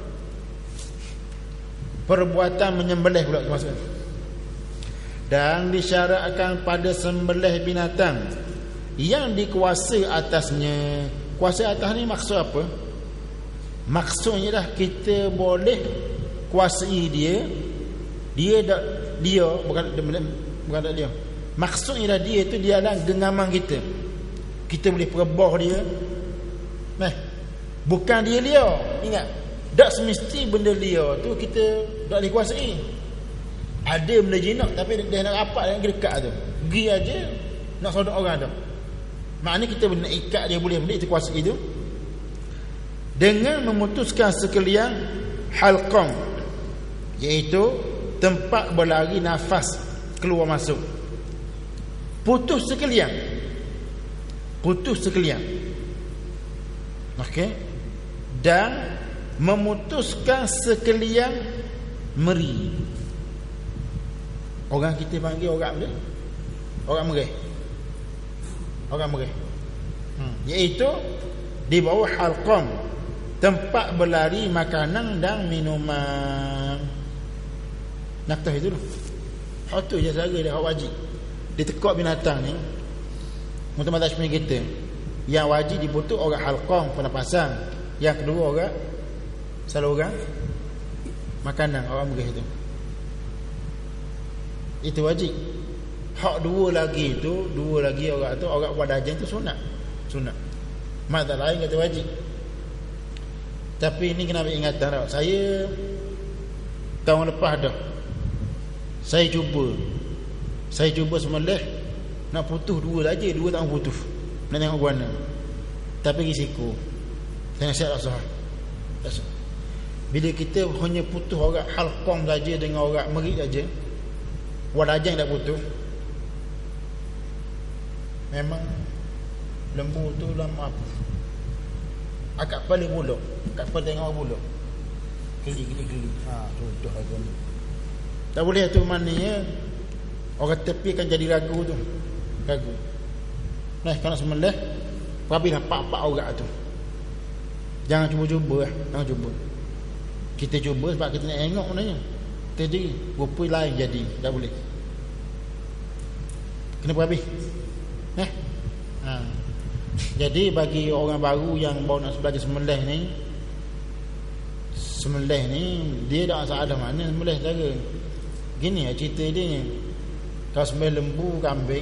perbuatan menyembelih pula maksudnya. Dan disyaratkan pada sembelih binatang yang dikuasai atasnya. Kuasa atas ni maksud apa? Maksudnya dah kita boleh kuasai dia. Dia dah, dia bukan bukan tak dia. Maksudnya dah dia tu dia adalah genggaman kita. Kita boleh perebah dia. Nah, bukan dia liar. Ingat, tak semesti benda liar tu kita tak boleh kuasai. Ada benda jinak tapi dia nak rapat dengan dekat tu. Pergi aja nak sodok orang tu. Maknanya kita boleh nak ikat dia boleh benda itu kuasai itu dengan memutuskan sekalian halqam, iaitu tempat berlari nafas keluar masuk. Putus sekalian. Putus sekalian. Okey. Dan memutuskan sekalian meri. Orang kita panggil orang dia orang merih. Orang merih. Hmm. Iaitu di bawah halqam, tempat berlari makanan dan minuman. Nak tahu itu dulu. Hak tu je cara dia, hak wajib. Dia tekuk binatang ni. Mutamadah sebenarnya kita. Yang wajib diputus orang halqam pernafasan. Yang kedua orang saluran makanan, orang merih itu. Itu wajib. Hak dua lagi tu, dua lagi orang tu, orang buat dajang tu sunat. Sunat. Mak tak lain kata wajib. Tapi ini kena ambil ingatan tau. Saya tahun lepas dah Saya cuba Saya cuba sembelih nak putus dua saja, dua tak putus. Nak tengok guana. Tapi risiko. Saya nasihat tak sah. Tak sah. Bila kita hanya putus orang halqam saja dengan orang merik saja, wadajang tak putus, memang lembu tu lama apa? Akak kepala buluk, akak kepala tengok orang buluk. Keli keli keli. Ha, jodoh lagu ni. Tak boleh tu maknanya orang tepi akan jadi ragu tu. Ragu. Nah, kalau sembelih habislah pak-pak orang tu. Jangan cuba-cuba lah. Jangan cuba. Kita cuba sebab kita nak tengok maknanya. Tadi rupa lain jadi, tak boleh. Kenapa habis? Eh? Ha. Jadi bagi orang baru yang baru nak belajar sembelih ni, sembelih ni dia tak salah mana sembelih cara. Gini lah cerita dia ni. Kalau sembelih lembu, kambing,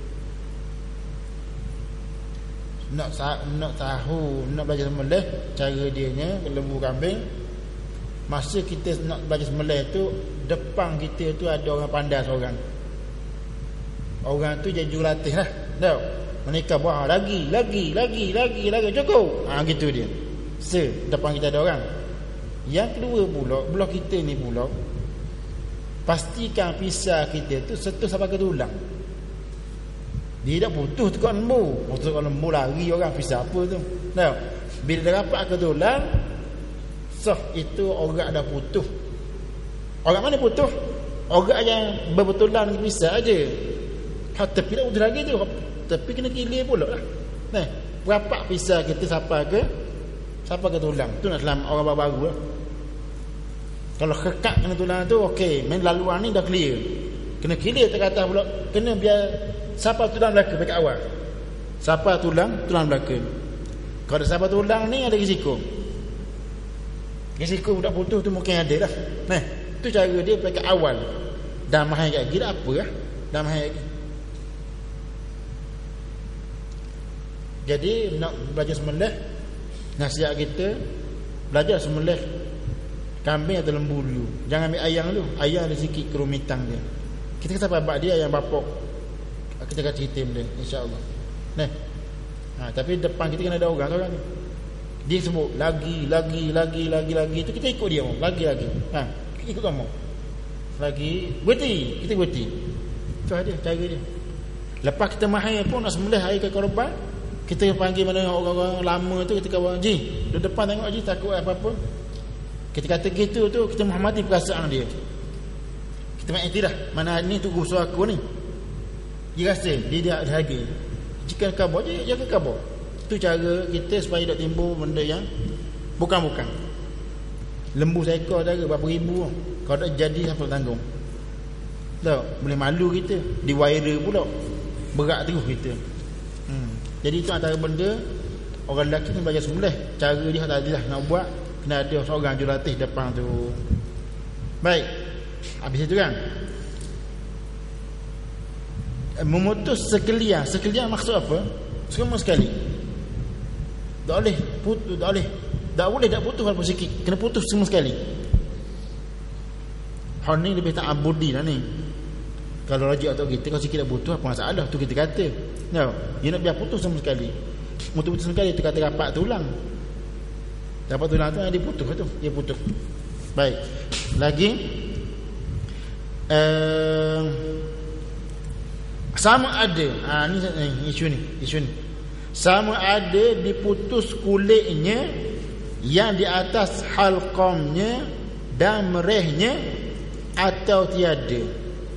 nak nak tahu, nak belajar sembelih cara dianya lembu, kambing, masa kita nak belajar sembelih tu, depan kita tu ada orang pandai seorang. Orang tu jadi jurulatih lah. Tahu? Mereka buat lagi, lagi, lagi, lagi, lagi, cukup. Ha, gitu dia. Se, depan kita ada orang. Yang kedua pula, belah kita ni pula, pastikan pisah kita tu setus sampai ke tulang. Dia dah putus tukar lembu. Putus tukar lembu lari orang pisah apa tu. Tahu? Bila dah rapat ke tulang, sah itu orang dah putus. Orang mana putus? Orang yang berbetulan pisah aja. Ha, tapi tak putus lagi tu. Tapi kena kilir pula lah. Nah, rapat pisah kita sampai ke sampai ke tulang. Tu nak selamat orang baru lah. Kalau kekat kena tulang tu okey, main laluan ni dah clear. Kena clear tak kata pula, kena biar sampai tulang belakang dekat awal. Sampai tulang, tulang belakang. Kalau sampai tulang ni ada risiko. Risiko budak putus tu mungkin ada lah. Nah, tu cara dia dekat awal. Dah mahal lagi dah apa lah. Dah mahal lagi. Jadi nak belajar sembelih, nasihat kita belajar sembelih kambing atau lembu dulu. Jangan ambil ayam dulu. Ayam ada sikit kerumitan dia. Kita kata bapak dia ayam bapak. Kita akan cerita benda insya-Allah. Nah. Ha, tapi depan kita kena ada orang tu kan. Dia sebut lagi lagi lagi lagi lagi tu kita ikut dia mau. Lagi lagi. Ha, kita ikut kamu. lagi berhenti, kita berhenti. Itu ada cara dia. Lepas kita mahir pun nak sembelih hari ke korban, kita panggil mana orang-orang lama tu, kita kata, "Ji, duduk depan tengok Ji, takut apa-apa." Kita kata gitu tu, kita menghormati perasaan dia. Kita mengiktiraf, mana ni tu guru aku ni. Dia rasa dia dia harga. Jika kau buat je, jaga kau buat. Itu cara kita supaya tak timbul benda yang bukan-bukan. Lembu seekor cara berapa ribu. Kalau tak jadi siapa tanggung? Tak, boleh malu kita. Di viral pula. Berat terus kita. Hmm. Jadi itu antara benda orang lelaki ni belajar sembelih. Cara dia tak adalah nak buat, kena ada seorang jurulatih depan tu. Baik. Habis itu kan. Memutus sekalian. Sekalian maksud apa? Semua sekali. Tak boleh putus, tak boleh. Tak boleh tak putus walaupun sikit. Kena putus semua sekali. Hal ni lebih tak abudi lah ni. Kalau raja atau kita, kalau sikit dah putus, apa masalah? Tu kita kata. No, dia nak biar putus sama sekali. Untuk putus sekali, tu kata rapat tulang. Rapat tulang tu, dia putus tu. Dia putus. Baik. Lagi. Uh, sama ada. Ha, ni, ni isu ni. Isu ni. Sama ada diputus kulitnya yang di atas halqamnya dan merehnya atau tiada.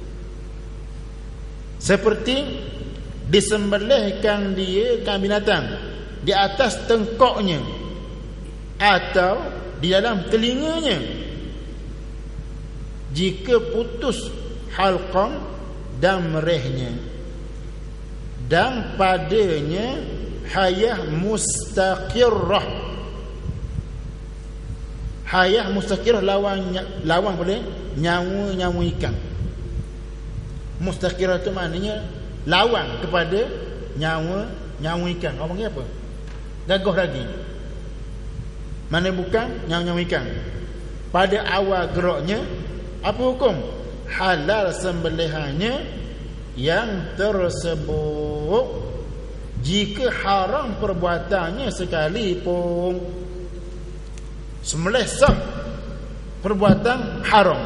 Seperti disembelihkan dia kambing binatang di atas tengkoknya atau di dalam telinganya. Jika putus halqam dan merehnya dan padanya hayah mustaqirrah. Hayah mustaqirrah lawan lawan boleh nyawa-nyawa ikan. Mustaqirah itu maknanya lawan kepada nyawa nyawa ikan. Orang panggil apa? Gagah lagi. Mana bukan nyawa-nyawa ikan. Pada awal geraknya apa hukum? Halal sembelihannya yang tersebut jika haram perbuatannya sekalipun. Sembelih sah, perbuatan haram.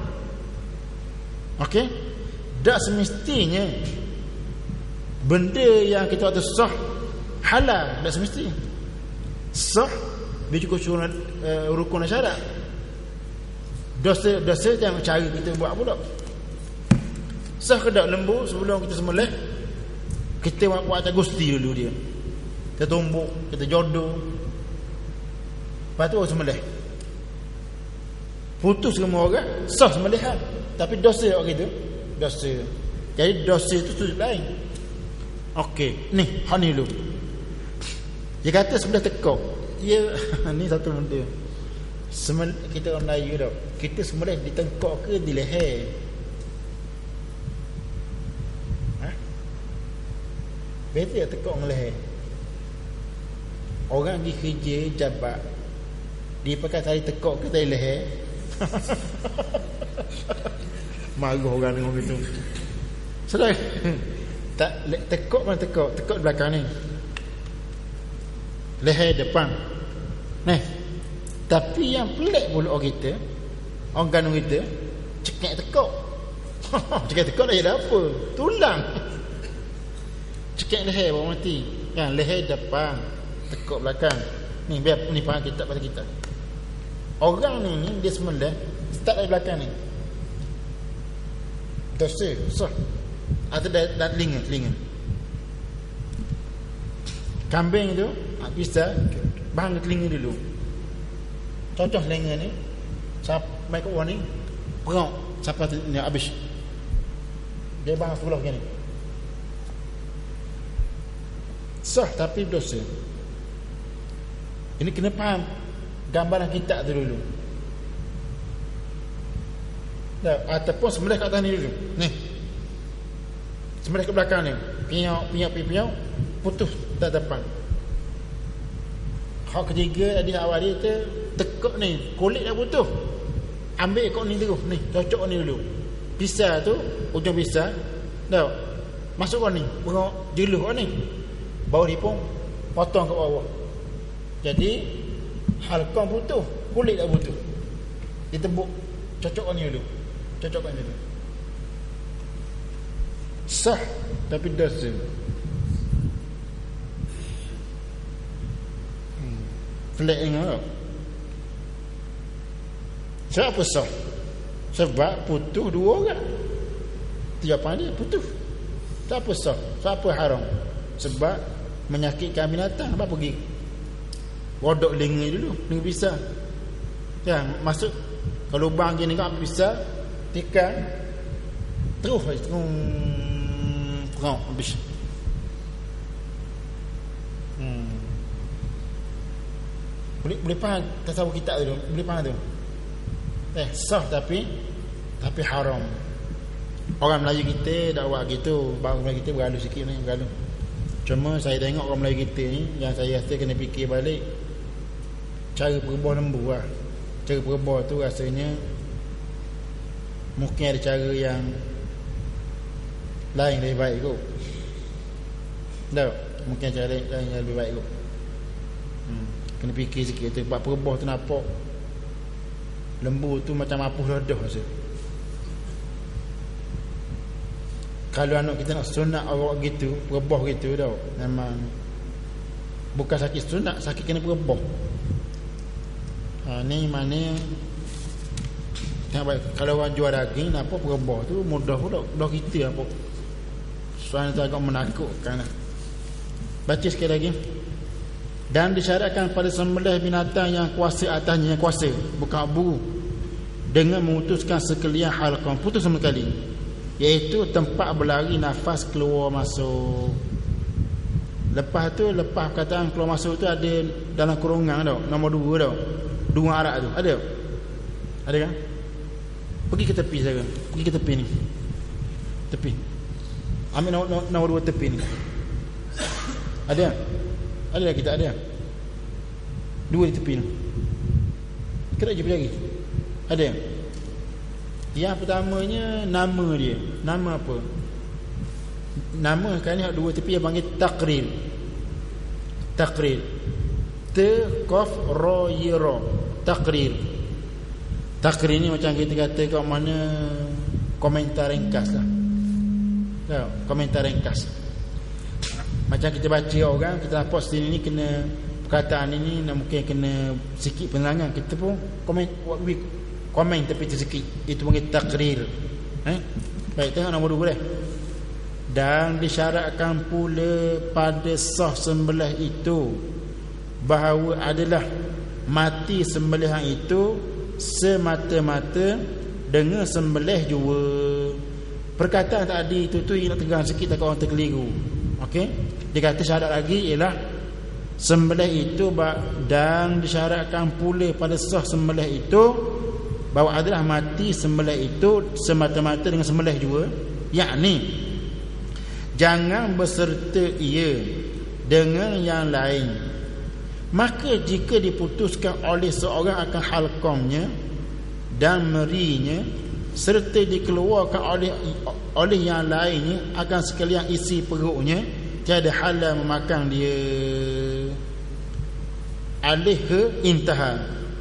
Okey? Tak semestinya benda yang kita kata sah halal, tak semesti. Sah dia cukup suruh uh, rukun syarat. Dosa dosa jangan cara kita buat pula. Sah ke tak lembu sebelum kita sembelih, kita buat atas gusti dulu dia. Kita tumbuk, kita jodoh. Lepas tu sembelih. Putus semua orang, sah sembelihan. Tapi dosa orang itu dosa. Jadi dosa itu sudut lain. Okey, ni hak ni dulu. Dia kata sebelah tekok. Ya, ni satu benda. Semel, kita orang Melayu dah. Kita sembelih di tengkok ke di leher? Ha? Betul tekok dengan leher. Orang pergi kerja jabat, dia pakai tali tekok ke tali leher? Marah orang dengan begitu. Sedang tak tekok mana tekok? Tekok di belakang ni. Leher depan. Nah. Tapi yang pelik pula orang kita, orang gandung kita, cekik tekok. Cekik tekok dah jadi apa? Tulang. Cekik leher baru mati. Kan leher depan, tekok belakang. Ni biar ni faham kita pada kita. Orang ni, ni dia semula start dari belakang ni. Dosa, sah. Atau dari telinga, telinga. Kambing tu, bisa bang telinga dulu. Contoh telinga ni, sampai ke bawah ni, perang sampai ni habis. Dia bang sebelah begini. Sah tapi dosa. Ini kena faham gambaran kitab tu dulu. Dah, ataupun sembelih kat atas ni dulu. Ni. Sembelih ke belakang ni. Piau, piau, piau, putus tak depan. Hak ketiga tadi awal dia tu tekuk ni, kulit dah putus. Ambil ekor ni terus ni, cocok ni dulu. Pisau tu, ujung pisau. Dah. Masuk ni, berok jeluh ni. Bawah ni pun potong ke bawah. Jadi halqam putus, kulit dah putus. Ditebuk, cocok ni dulu. Cocokkan itu. Sah tapi dosa. Hmm. Pelik ingat. Siapa sah? Sebab putus dua orang. Jawapan dia putus. Siapa sah? Siapa haram? Sebab menyakitkan binatang. Apa pergi rodok lengan dulu dengan pisau. Ya, masuk ke lubang gini kan pisau, tikam terus terus perang habis. Hmm. Boleh boleh faham tasawuf kita tu? Boleh faham tu? Eh, sah tapi tapi haram. Orang Melayu kita dak buat gitu, bang Melayu kita bergalu sikit ni, bergalu. Cuma saya tengok orang Melayu kita ni, yang saya rasa kena fikir balik cara perebah lembu lah. Cara perebah tu rasanya mungkin ada cara yang lain lebih baik kot. Tak, mungkin cara lain, lain yang lebih baik kot. Hmm. Kena fikir sikit tu. Sebab perebah tu nampak lembu tu macam apuh lodoh rasa. Kalau anak kita nak sunat awak gitu, perebah gitu tau, memang bukan sakit sunat, sakit kena perebah. Ha, ni mana kalau orang jual daging, apa perebah tu mudah pula dah kita apa. Soalnya tu agak menakutkan. Baca sekali lagi. Dan disyaratkan pada sembelih binatang yang kuasa atasnya, yang kuasa, bukan buru, dengan memutuskan sekalian halqah, putus sama sekali, iaitu tempat berlari nafas keluar masuk. Lepas tu, lepas perkataan keluar masuk tu ada dalam kurungan tau, nombor dua tau, dua arak tu ada. Ada kan? Pergi ke tepi sekarang. Pergi ke tepi ni. Tepi. Ambil nombor, nombor, nombor dua tepi ni. Ada? Ada lagi tak ada? Dua di tepi ni. Kena je lagi. Ada? Yang pertamanya nama dia. Nama apa? Nama kan ni dua tepi yang panggil taqrir. Taqrir. T qaf ra ya ra. Taqrir. Taqrir ni macam kita kata kat mana komentar ringkas lah. Tahu, komentar ringkas. Macam kita baca orang, kita dapat sini ni kena perkataan ini nak mungkin kena sikit penerangan, kita pun komen komen tapi sikit. Itu panggil taqrir. Eh? Baik, tengok nombor dua dah. Dan disyaratkan pula pada sah sembelih itu bahawa adalah mati sembelihan itu semata-mata dengan sembelih jua. Perkataan tadi itu tu nak tegang sikit tak orang terkeliru. Okey, dia kata syarat lagi ialah sembelih itu dan disyaratkan pula pada sah sembelih itu bahawa adalah mati sembelih itu semata-mata dengan sembelih jua, yakni jangan berserta ia dengan yang lain. Maka jika diputuskan oleh seorang akan halqamnya dan merinya, serta dikeluarkan oleh oleh yang lainnya akan sekalian isi perutnya, tiada halal memakan dia. Alih intaha.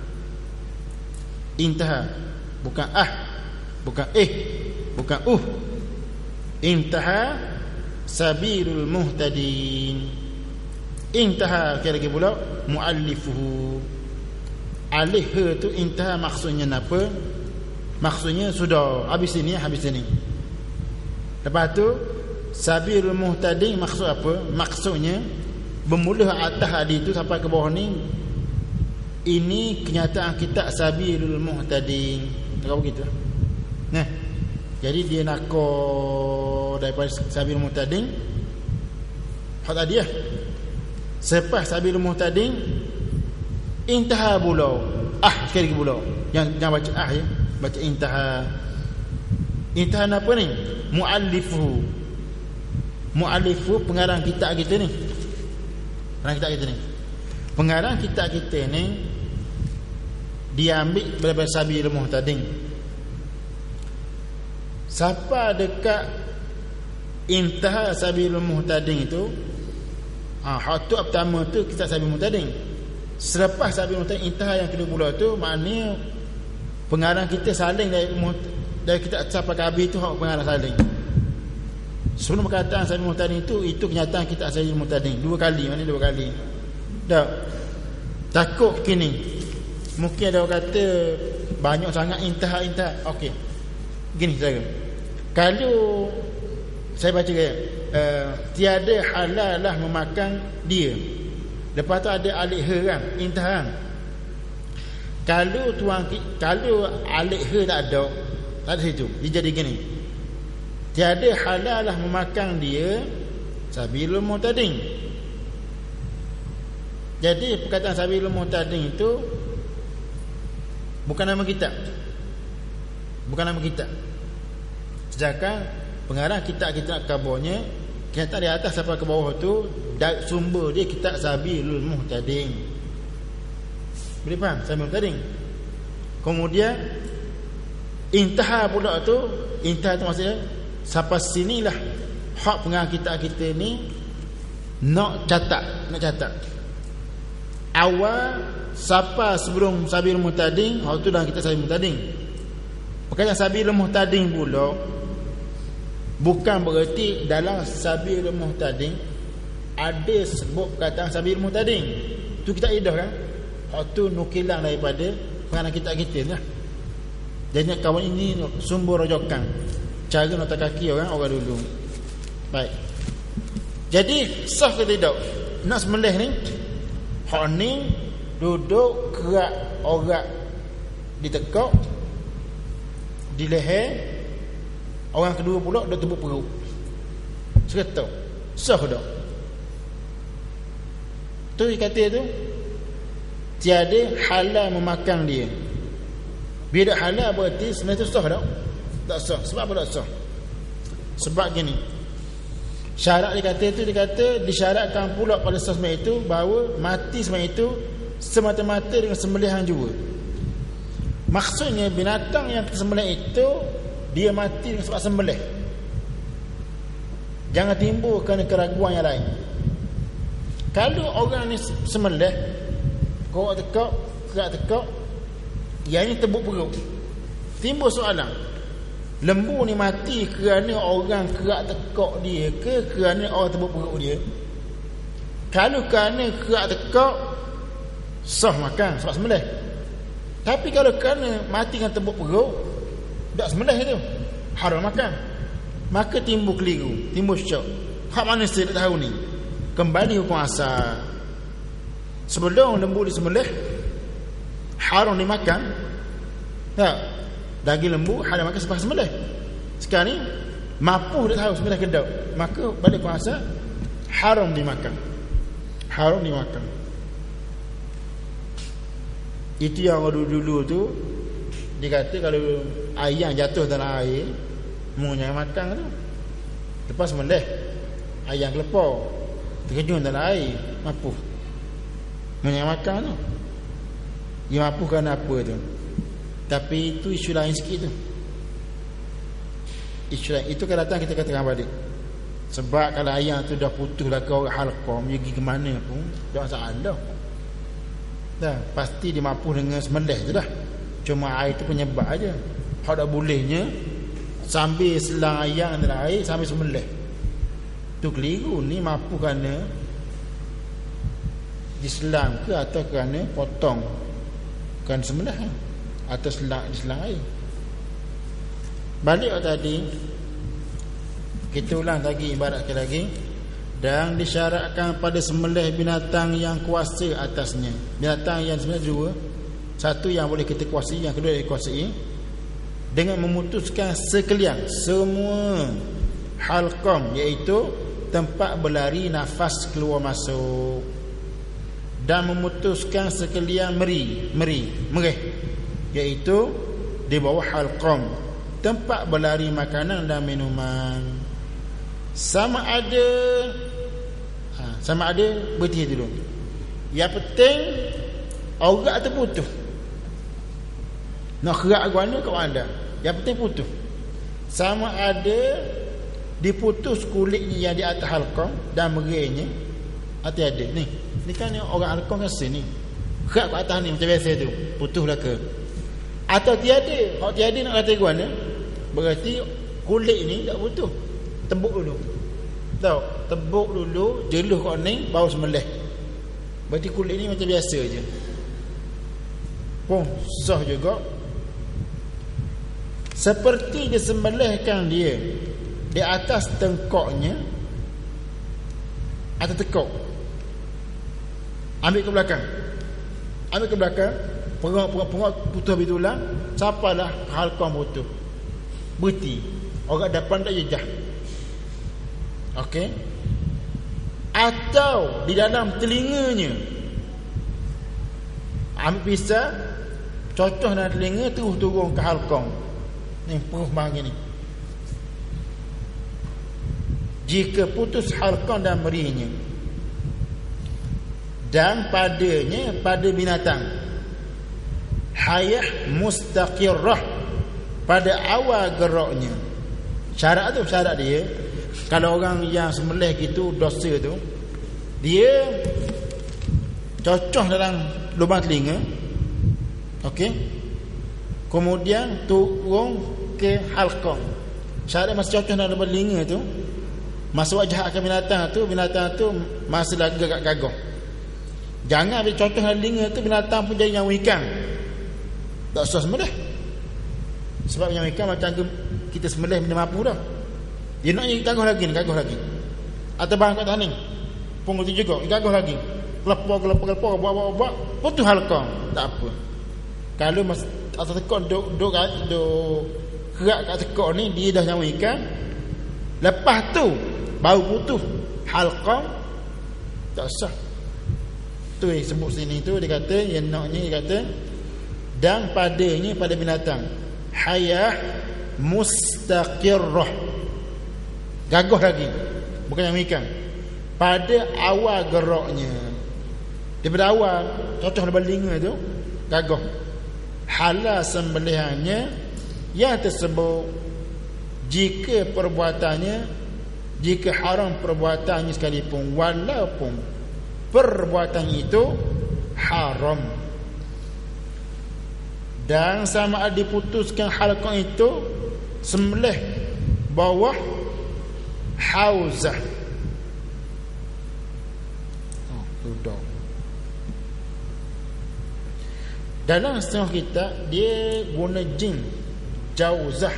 Intaha bukan ah, bukan eh, bukan uh. Intaha sabilul muhtadin. Intaha kira lagi pula muallifuhu. Alih tu intaha maksudnya apa? Maksudnya sudah habis ini, habis ini. Lepas tu sabilul muhtadin maksud apa? Maksudnya bermula atas hadis tu sampai ke bawah ni, ini kenyataan kitab sabilul muhtadin. Tak begitu. Nah, jadi dia nakor daripada sabilul muhtadin. Hak tadi ya. Selepas sabilul muhtadin intaha pula. Ah, sekali lagi pula. Yang jangan baca ah ya. Baca intaha. Intaha apa ni? Muallifu. Muallifu pengarang kitab kita ni. Pengarang kitab kita ni. Pengarang kitab kita ni dia ambil daripada sabilul muhtadin. Siapa dekat intaha sabilul muhtadin itu, ah, hak tu pertama tu kitab sabilul muhtadin. Selepas sabilul muhtadin intaha yang kedua pula tu, maknanya pengarang kita saling dari dari kita sampai ke habis tu hak pengarah saling. Sebelum perkataan Sabil Muhtadin itu, itu kenyataan kita Sabil Muhtadin dua kali, mana dua kali. Dah. Takut kini. Mungkin ada orang kata banyak sangat intah-intah. Okey. Gini saya. Kalau saya baca kaya, uh, tiada halal lah memakan dia. Lepas tu ada alik herang, intahan. Kalau tuan kalau alik her tak ada, tak ada situ. Dia jadi gini. Tiada halal lah memakan dia Sabilul Muhtadin. Jadi perkataan Sabilul Muhtadin itu bukan nama kitab. Bukan nama kitab. Sedangkan pengarang kitab-kitab kabarnya kita di atas sampai ke bawah tu sumber dia kitab Sabilul Muhtadin. Boleh faham Sabilul Muhtadin? Kemudian intaha pula tu, intaha tu maksudnya sampai sinilah hak pengarang kitab kita ni nak catat, nak catat. Awal siapa sebelum Sabilul Muhtadin, hak tu dalam kitab Sabilul Muhtadin. Perkataan Sabilul Muhtadin pula bukan bererti dalam Sabilul Muhtadin ada sebut perkataan Sabilul Muhtadin. Tu kita edah kan. Hak tu nukilan daripada pengarang kitab kita lah. Jadi kawan ini sumber rojokan cara nota kaki orang orang dulu. Baik. Jadi sah ke tidak nak sembelih ni? Hak ni duduk kerak orang ditekak di leher, orang kedua pula duduk tepuk perut. Serta sah ke tak? Tu dia kata tu tiada halal memakan dia. Bila halal berarti sebenarnya tu sah tak? Tak sah. Sebab apa tak sah? Sebab gini, syarat dia kata itu, dia kata disyaratkan pula pada sah sembahyang itu bahawa mati sembahyang itu semata-mata dengan sembelihan jua. Maksudnya binatang yang tersembelih itu dia mati dengan sebab sembelih. Jangan timbulkan keraguan yang lain. Kalau orang ni sembelih, kau tekak, kerak tekak, yang ini tebuk perut, timbul soalan, lembu ni mati kerana orang kerak tekak dia ke kerana orang tebuk perut dia? Kalau kerana kerak tekak, sah makan sebab sembelih. Tapi kalau kerana mati dengan tebuk perut, tak sembelih itu, haram makan. Maka timbul keliru, timbul syok. Hak mana saya tak tahu ni? Kembali hukum asal. Sebelum lembu disembelih, haram dimakan. Tak, daging lembu haram makan selepas sembelih. Sekarang ni mampu tak tahu sembelih ke tak, maka balik hukum asal, haram dimakan. Haram dimakan. Itu yang dulu-dulu tu dia kata kalau ayam jatuh dalam air, mu jangan makan tu. Lepas sembelih, ayam kelepar terjun dalam air, mampu. Mu jangan makan tu. Dia mampu kerana apa tu? Tapi itu isu lain sikit tu. Isu lain itu kan datang kita katakan balik. Sebab kalau ayam tu dah putus lah ke orang halqa, pergi ke mana pun tak masalah. Dah pasti dia mampu dengan sembelih tu dah. Cuma air tu penyebab aja. Hak dah bolehnya sambil selang ayam dalam air sambil sembelih. Tu keliru. Ni mampu kerana diselang ke atau kerana potong, kerana sembelih atau selang diselang air. Balik tadi, kita ulang lagi, ibaratkan lagi. Dan disyaratkan pada sembelih binatang yang kuasa atasnya. Binatang yang sebenarnya dua. Satu yang boleh kita kuasai, yang kedua yang dikuasai, dengan memutuskan sekalian semua halqam, iaitu tempat berlari nafas keluar masuk, dan memutuskan sekalian meri, meri, merih, iaitu di bawah halqam, tempat berlari makanan dan minuman. Sama ada ha, sama ada berhenti dulu. Yang penting aurat terputus. Nak kerak guana kat anda, yang penting putus. Sama ada diputus kulitnya yang di atas halqam dan merihnya atau ada ni. Ni kan orang halqam kan sini. Kerak kat atas ni macam biasa tu, putuslah ke. Atau tiada, hak tiada nak kata guana, berarti kulit ni tak butuh. Tebuk dulu. Tahu? Tebuk dulu, jeluh kat ni baru sembelih. Berarti kulit ni macam biasa je. Pun sah juga. Seperti disembelihkan dia di atas tengkoknya, atas tekuk. Ambil ke belakang. Ambil ke belakang, perut-perut putus habis tulang, siapalah halqah putus. Berhenti. Orang depan tak jejah. Okey. Atau di dalam telinganya. Ambil pisau, cocok dalam telinga, terus turun ke halqah. Ni perut bang ni. Jika putus halqah dan merinya, dan padanya pada binatang hayah mustaqirrah, pada awal geraknya. Syarat tu, syarat dia, kalau orang yang sembelih gitu dosa tu, dia cocok dalam lubang telinga, okey, kemudian turun ke halqah. Syarat masih cocok dalam lubang telinga tu, masa wajah akan binatang tu, binatang tu masih lagi gagak-gagak. Jangan ambil contoh dalam telinga tu, binatang pun jadi nyawa ikan, tak usah sembelih. Sebab nyawa ikan macam kita sembelih benda mampu dah. Dia nak gagah lagi, gagah lagi. Atau bang kat taning pun tu juga, gagah lagi. Kelepar, kelepar, kelepar, buat-buat, putus halqah, tak apa. Kalau mas atas tekuk duk duk duk kerak kat tekuk ni, dia dah nyawa ikan. Lepas tu baru putus halqah, tak sah. Tu yang sebut sini tu, dia kata yang naknya, dia kata dan padanya pada binatang hayah mustaqirrah, gagah lagi, bukan yang ikan, pada awal geraknya. Daripada awal cocok dalam telinga tu gagah. Halal sembelihannya yang tersebut jika perbuatannya, jika haram perbuatannya sekalipun, walaupun perbuatan itu haram. Dan sama ada diputuskan halqah itu sembelih bawah hauzah. Oh, sudah. Dalam setengah kita dia guna jin jauzah.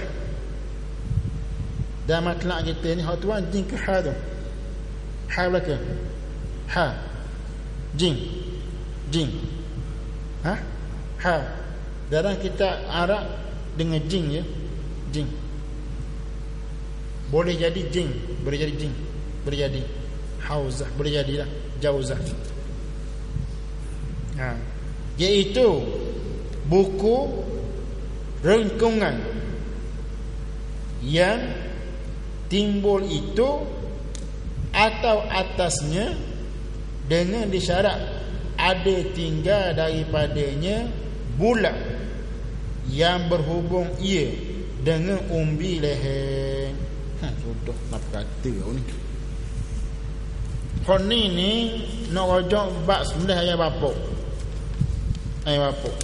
Dan matlak kita ni hak tuan jin ke ha tu? Ha belaka. Ha. Jin. Jin. Ha? Ha. Dalam kita Arab dengan jin ya. Jin. Boleh jadi jin, boleh jadi jin, boleh jadi hauzah, boleh jadilah jauzah. Ha. Iaitu buku rengkungan yang timbul itu atau atasnya dengan disyarat ada tinggal daripadanya bulat yang berhubung ia dengan umbi leher. Ha, sudah nak kata kau ni. Kau ni ni nak rojak bab sembelih ayah bapak. Ayah bapak.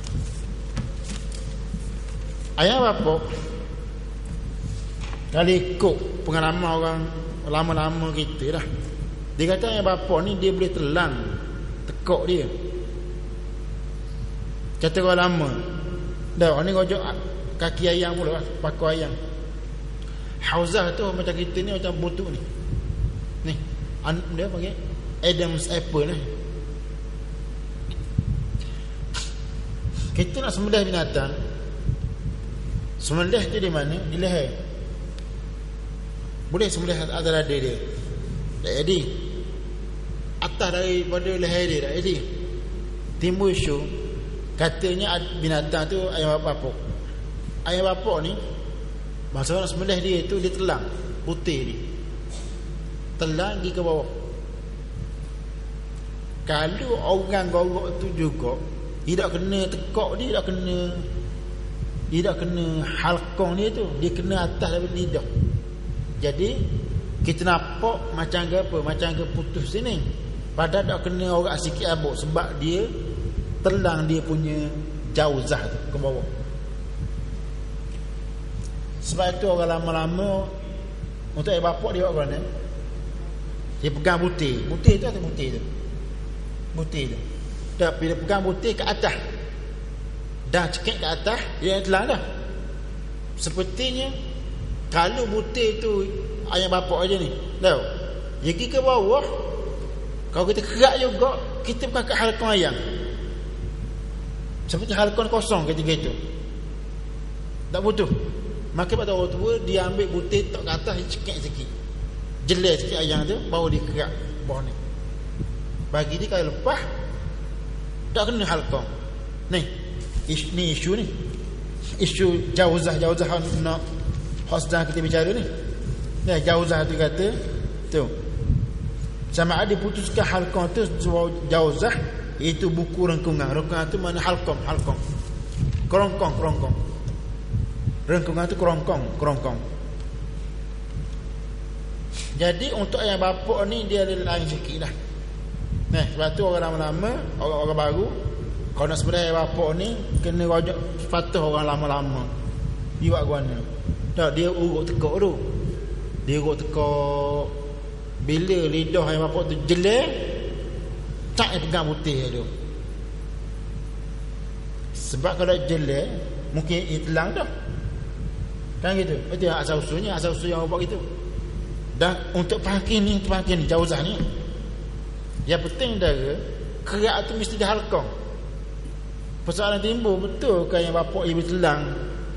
Ayah bapak kalau ikut pengalaman orang lama-lama kita dah, dia kata ayah bapak ni dia boleh telan tekuk dia. Kata orang lama dah, orang ni rojak kaki ayam pula, paku ayam. Hauzah tu macam kita ni, macam butuk ni. Ni dia panggil Adam's apple ni. Kita nak sembelih binatang, sembelih tu di mana? Di leher. Boleh sembelih atas dada dia, tak jadi. Atas daripada leher dia tak jadi. Timbul isu katanya binatang tu ayam bapak. Ayam bapak ni masa nak sembelih dia tu, dia telang putih ni, telang pergi ke bawah. Kalau orang gorok tu juga tidak kena tekuk dia, tak kena, dia tak kena halqah dia tu, dia kena atas daripada lidah. Jadi kita nampak macam ke apa, macam ke putus sini, padahal tak kena orang sikit abuk, sebab dia telang dia punya jauzah tu ke bawah. Sebab itu orang lama-lama untuk ayah bapak dia buat mana? Dia pegang butir. Butir tu atau butir tu? Butir tu. Dah bila pegang butir ke atas, dah cekik ke atas, dia telan dah. Sepertinya kalau butir tu ayah bapak aja ni, tahu? Dia pergi ke bawah, kalau kita kerak juga, kita bukan kat halkon ayam. Seperti halkon kosong ketika itu. Tak butuh. Maka pada orang tua dia ambil butir tak ke atas, dia cekik sikit. Jelas sikit ayam tu, baru dia kerak bawah ni. Bagi dia kalau lepas tak kena halqah. Ni isu, ni isu ni isu jauzah-jauzah nak hosdah kita bicara ni. Ni jauzah tu kata tu sama ada putuskan halqah tu jauzah, itu buku rengkungan. Rengkungan tu mana halqam, halqam kerongkong, kerongkong rengkungan tu kerongkong, kerongkong. Jadi untuk yang bapak ni dia ada lain sikit lah. Nah, sebab tu orang lama-lama, orang-orang baru, kalau nak sebenarnya bapak ni kena rojak sepatah orang lama-lama. Dia buat guana. Tak, dia urut tekak tu. Dia urut tekak. Bila lidah yang bapak tu jelek, tak dia pegang putih tu. Sebab kalau jelek, mungkin dia telang dah. Kan gitu. Itu asal-usulnya, asal-usul yang buat gitu. Dan untuk pangkin ni, untuk pangkin ni, jauzah ni, yang penting dara, kerak tu mesti dihalkong. Persoalan timbul, betul kan yang bapak ibu telang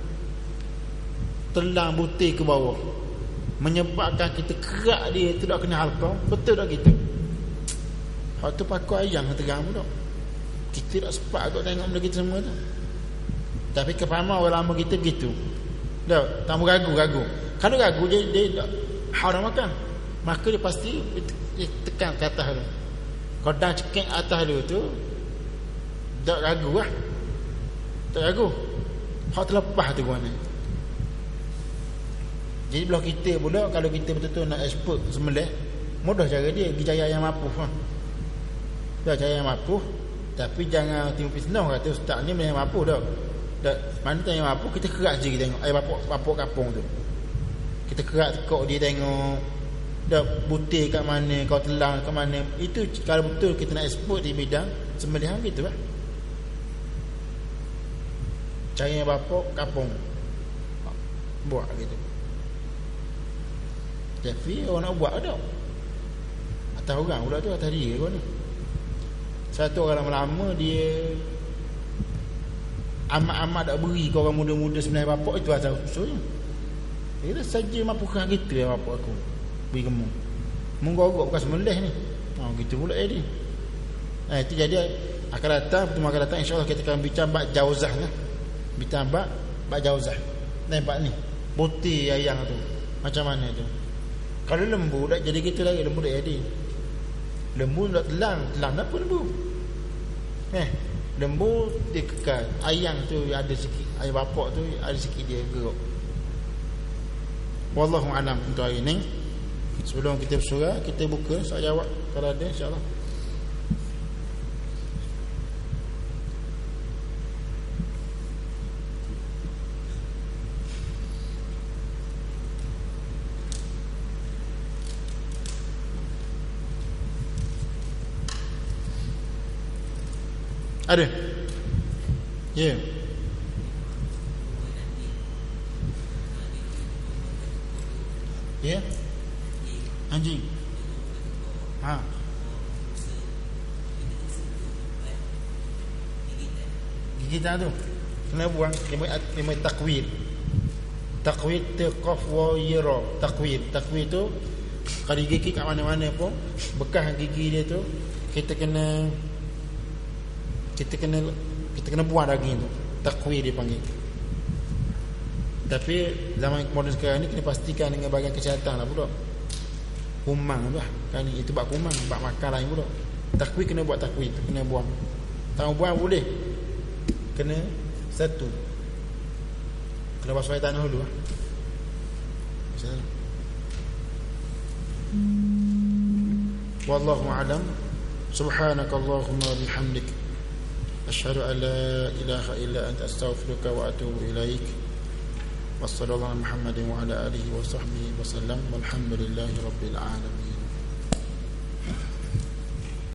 telang butir ke bawah, menyebabkan kita kerak dia tu tak kena halkong? Betul tak kita? Hak tu pakai ayam terang pun tak. Kita tak sempat untuk tengok benda kita semua tu. Tapi kepahaman orang lama kita gitu. Tak, tak ragu-ragu. Kalau ragu dia, dia tak haram makan, maka dia pasti dia tekan ke atas tu. Kalau dah cekik atas dia tu, tak ragu lah. Tak ragu. Hak terlepas tu mana. Jadi belah kita pula, kalau kita betul-betul nak expert sembelih, mudah cara dia, pergi cari ayam mapuh lah. Dah cari ayam mapuh, tapi jangan timbul fitnah kata ustaz ni ayam mapuh dah. Tak, mana tu ayam mapuh, kita kerak je kita tengok ayam bapak, bapak kapung tu. Kita kerak tekok dia tengok dah butir kat mana, kau telang kat mana. Itu kalau betul kita nak expert di bidang sembelihan gitu lah. Cari bapak kapung buat gitu. Tapi orang nak buat tak? Atas orang pula tu, atas dia kau ni. Satu orang lama-lama dia amat-amat tak beri ke orang muda-muda sebenarnya bapak itu asal usulnya. Dia saja mapukan gitu ya bapak aku. Beri gemuk menggorok bukan sembelih ni. Oh gitu pula eh dia. Nah itu jadi akan datang pertemuan akan datang insya-Allah kita akan bincang bab jauzah lah. Bincang bab bab jauzah. Nampak ni putih ayam tu macam mana tu. Kalau lembu dah jadi gitu lagi, lembu dah jadi. Lembu dah telang, telang apa lembu? Eh, lembu dia kekal. Ayam tu ada sikit, ayam bapak tu ada sikit dia gerok. Wallahu a'lam untuk hari ni. Sebelum kita bersurah, kita buka soal jawab kalau ada insya-Allah. Ada? Ya. Yeah. Ya. Yeah. Anjing. Ha. Gigitan tu kena buang, lima lima takwir. Takwir taqaf wa yira. Takwir, takwir tu kalau gigi kat mana-mana pun bekas gigi dia tu kita kena kita kena kita kena buang daging tu. Takwir dia panggil. Tapi zaman moden sekarang ni kena pastikan dengan bahagian kesihatan lah pula. Kumang tu lah kan, itu bab kumang, bab makan lain pula. Takwir kena buat takwir tu, kena buang. Tak buang boleh, kena satu kena basuh air tanah dulu lah. Wallahu a'lam. Subhanakallahumma wa bihamdik, asyhadu an la ilaha illa anta, astaghfiruka wa atubu ilaik. Wassallallahu Muhammadin wa ala alihi wa sahbihi wasallam. Walhamdulillahi rabbil alamin.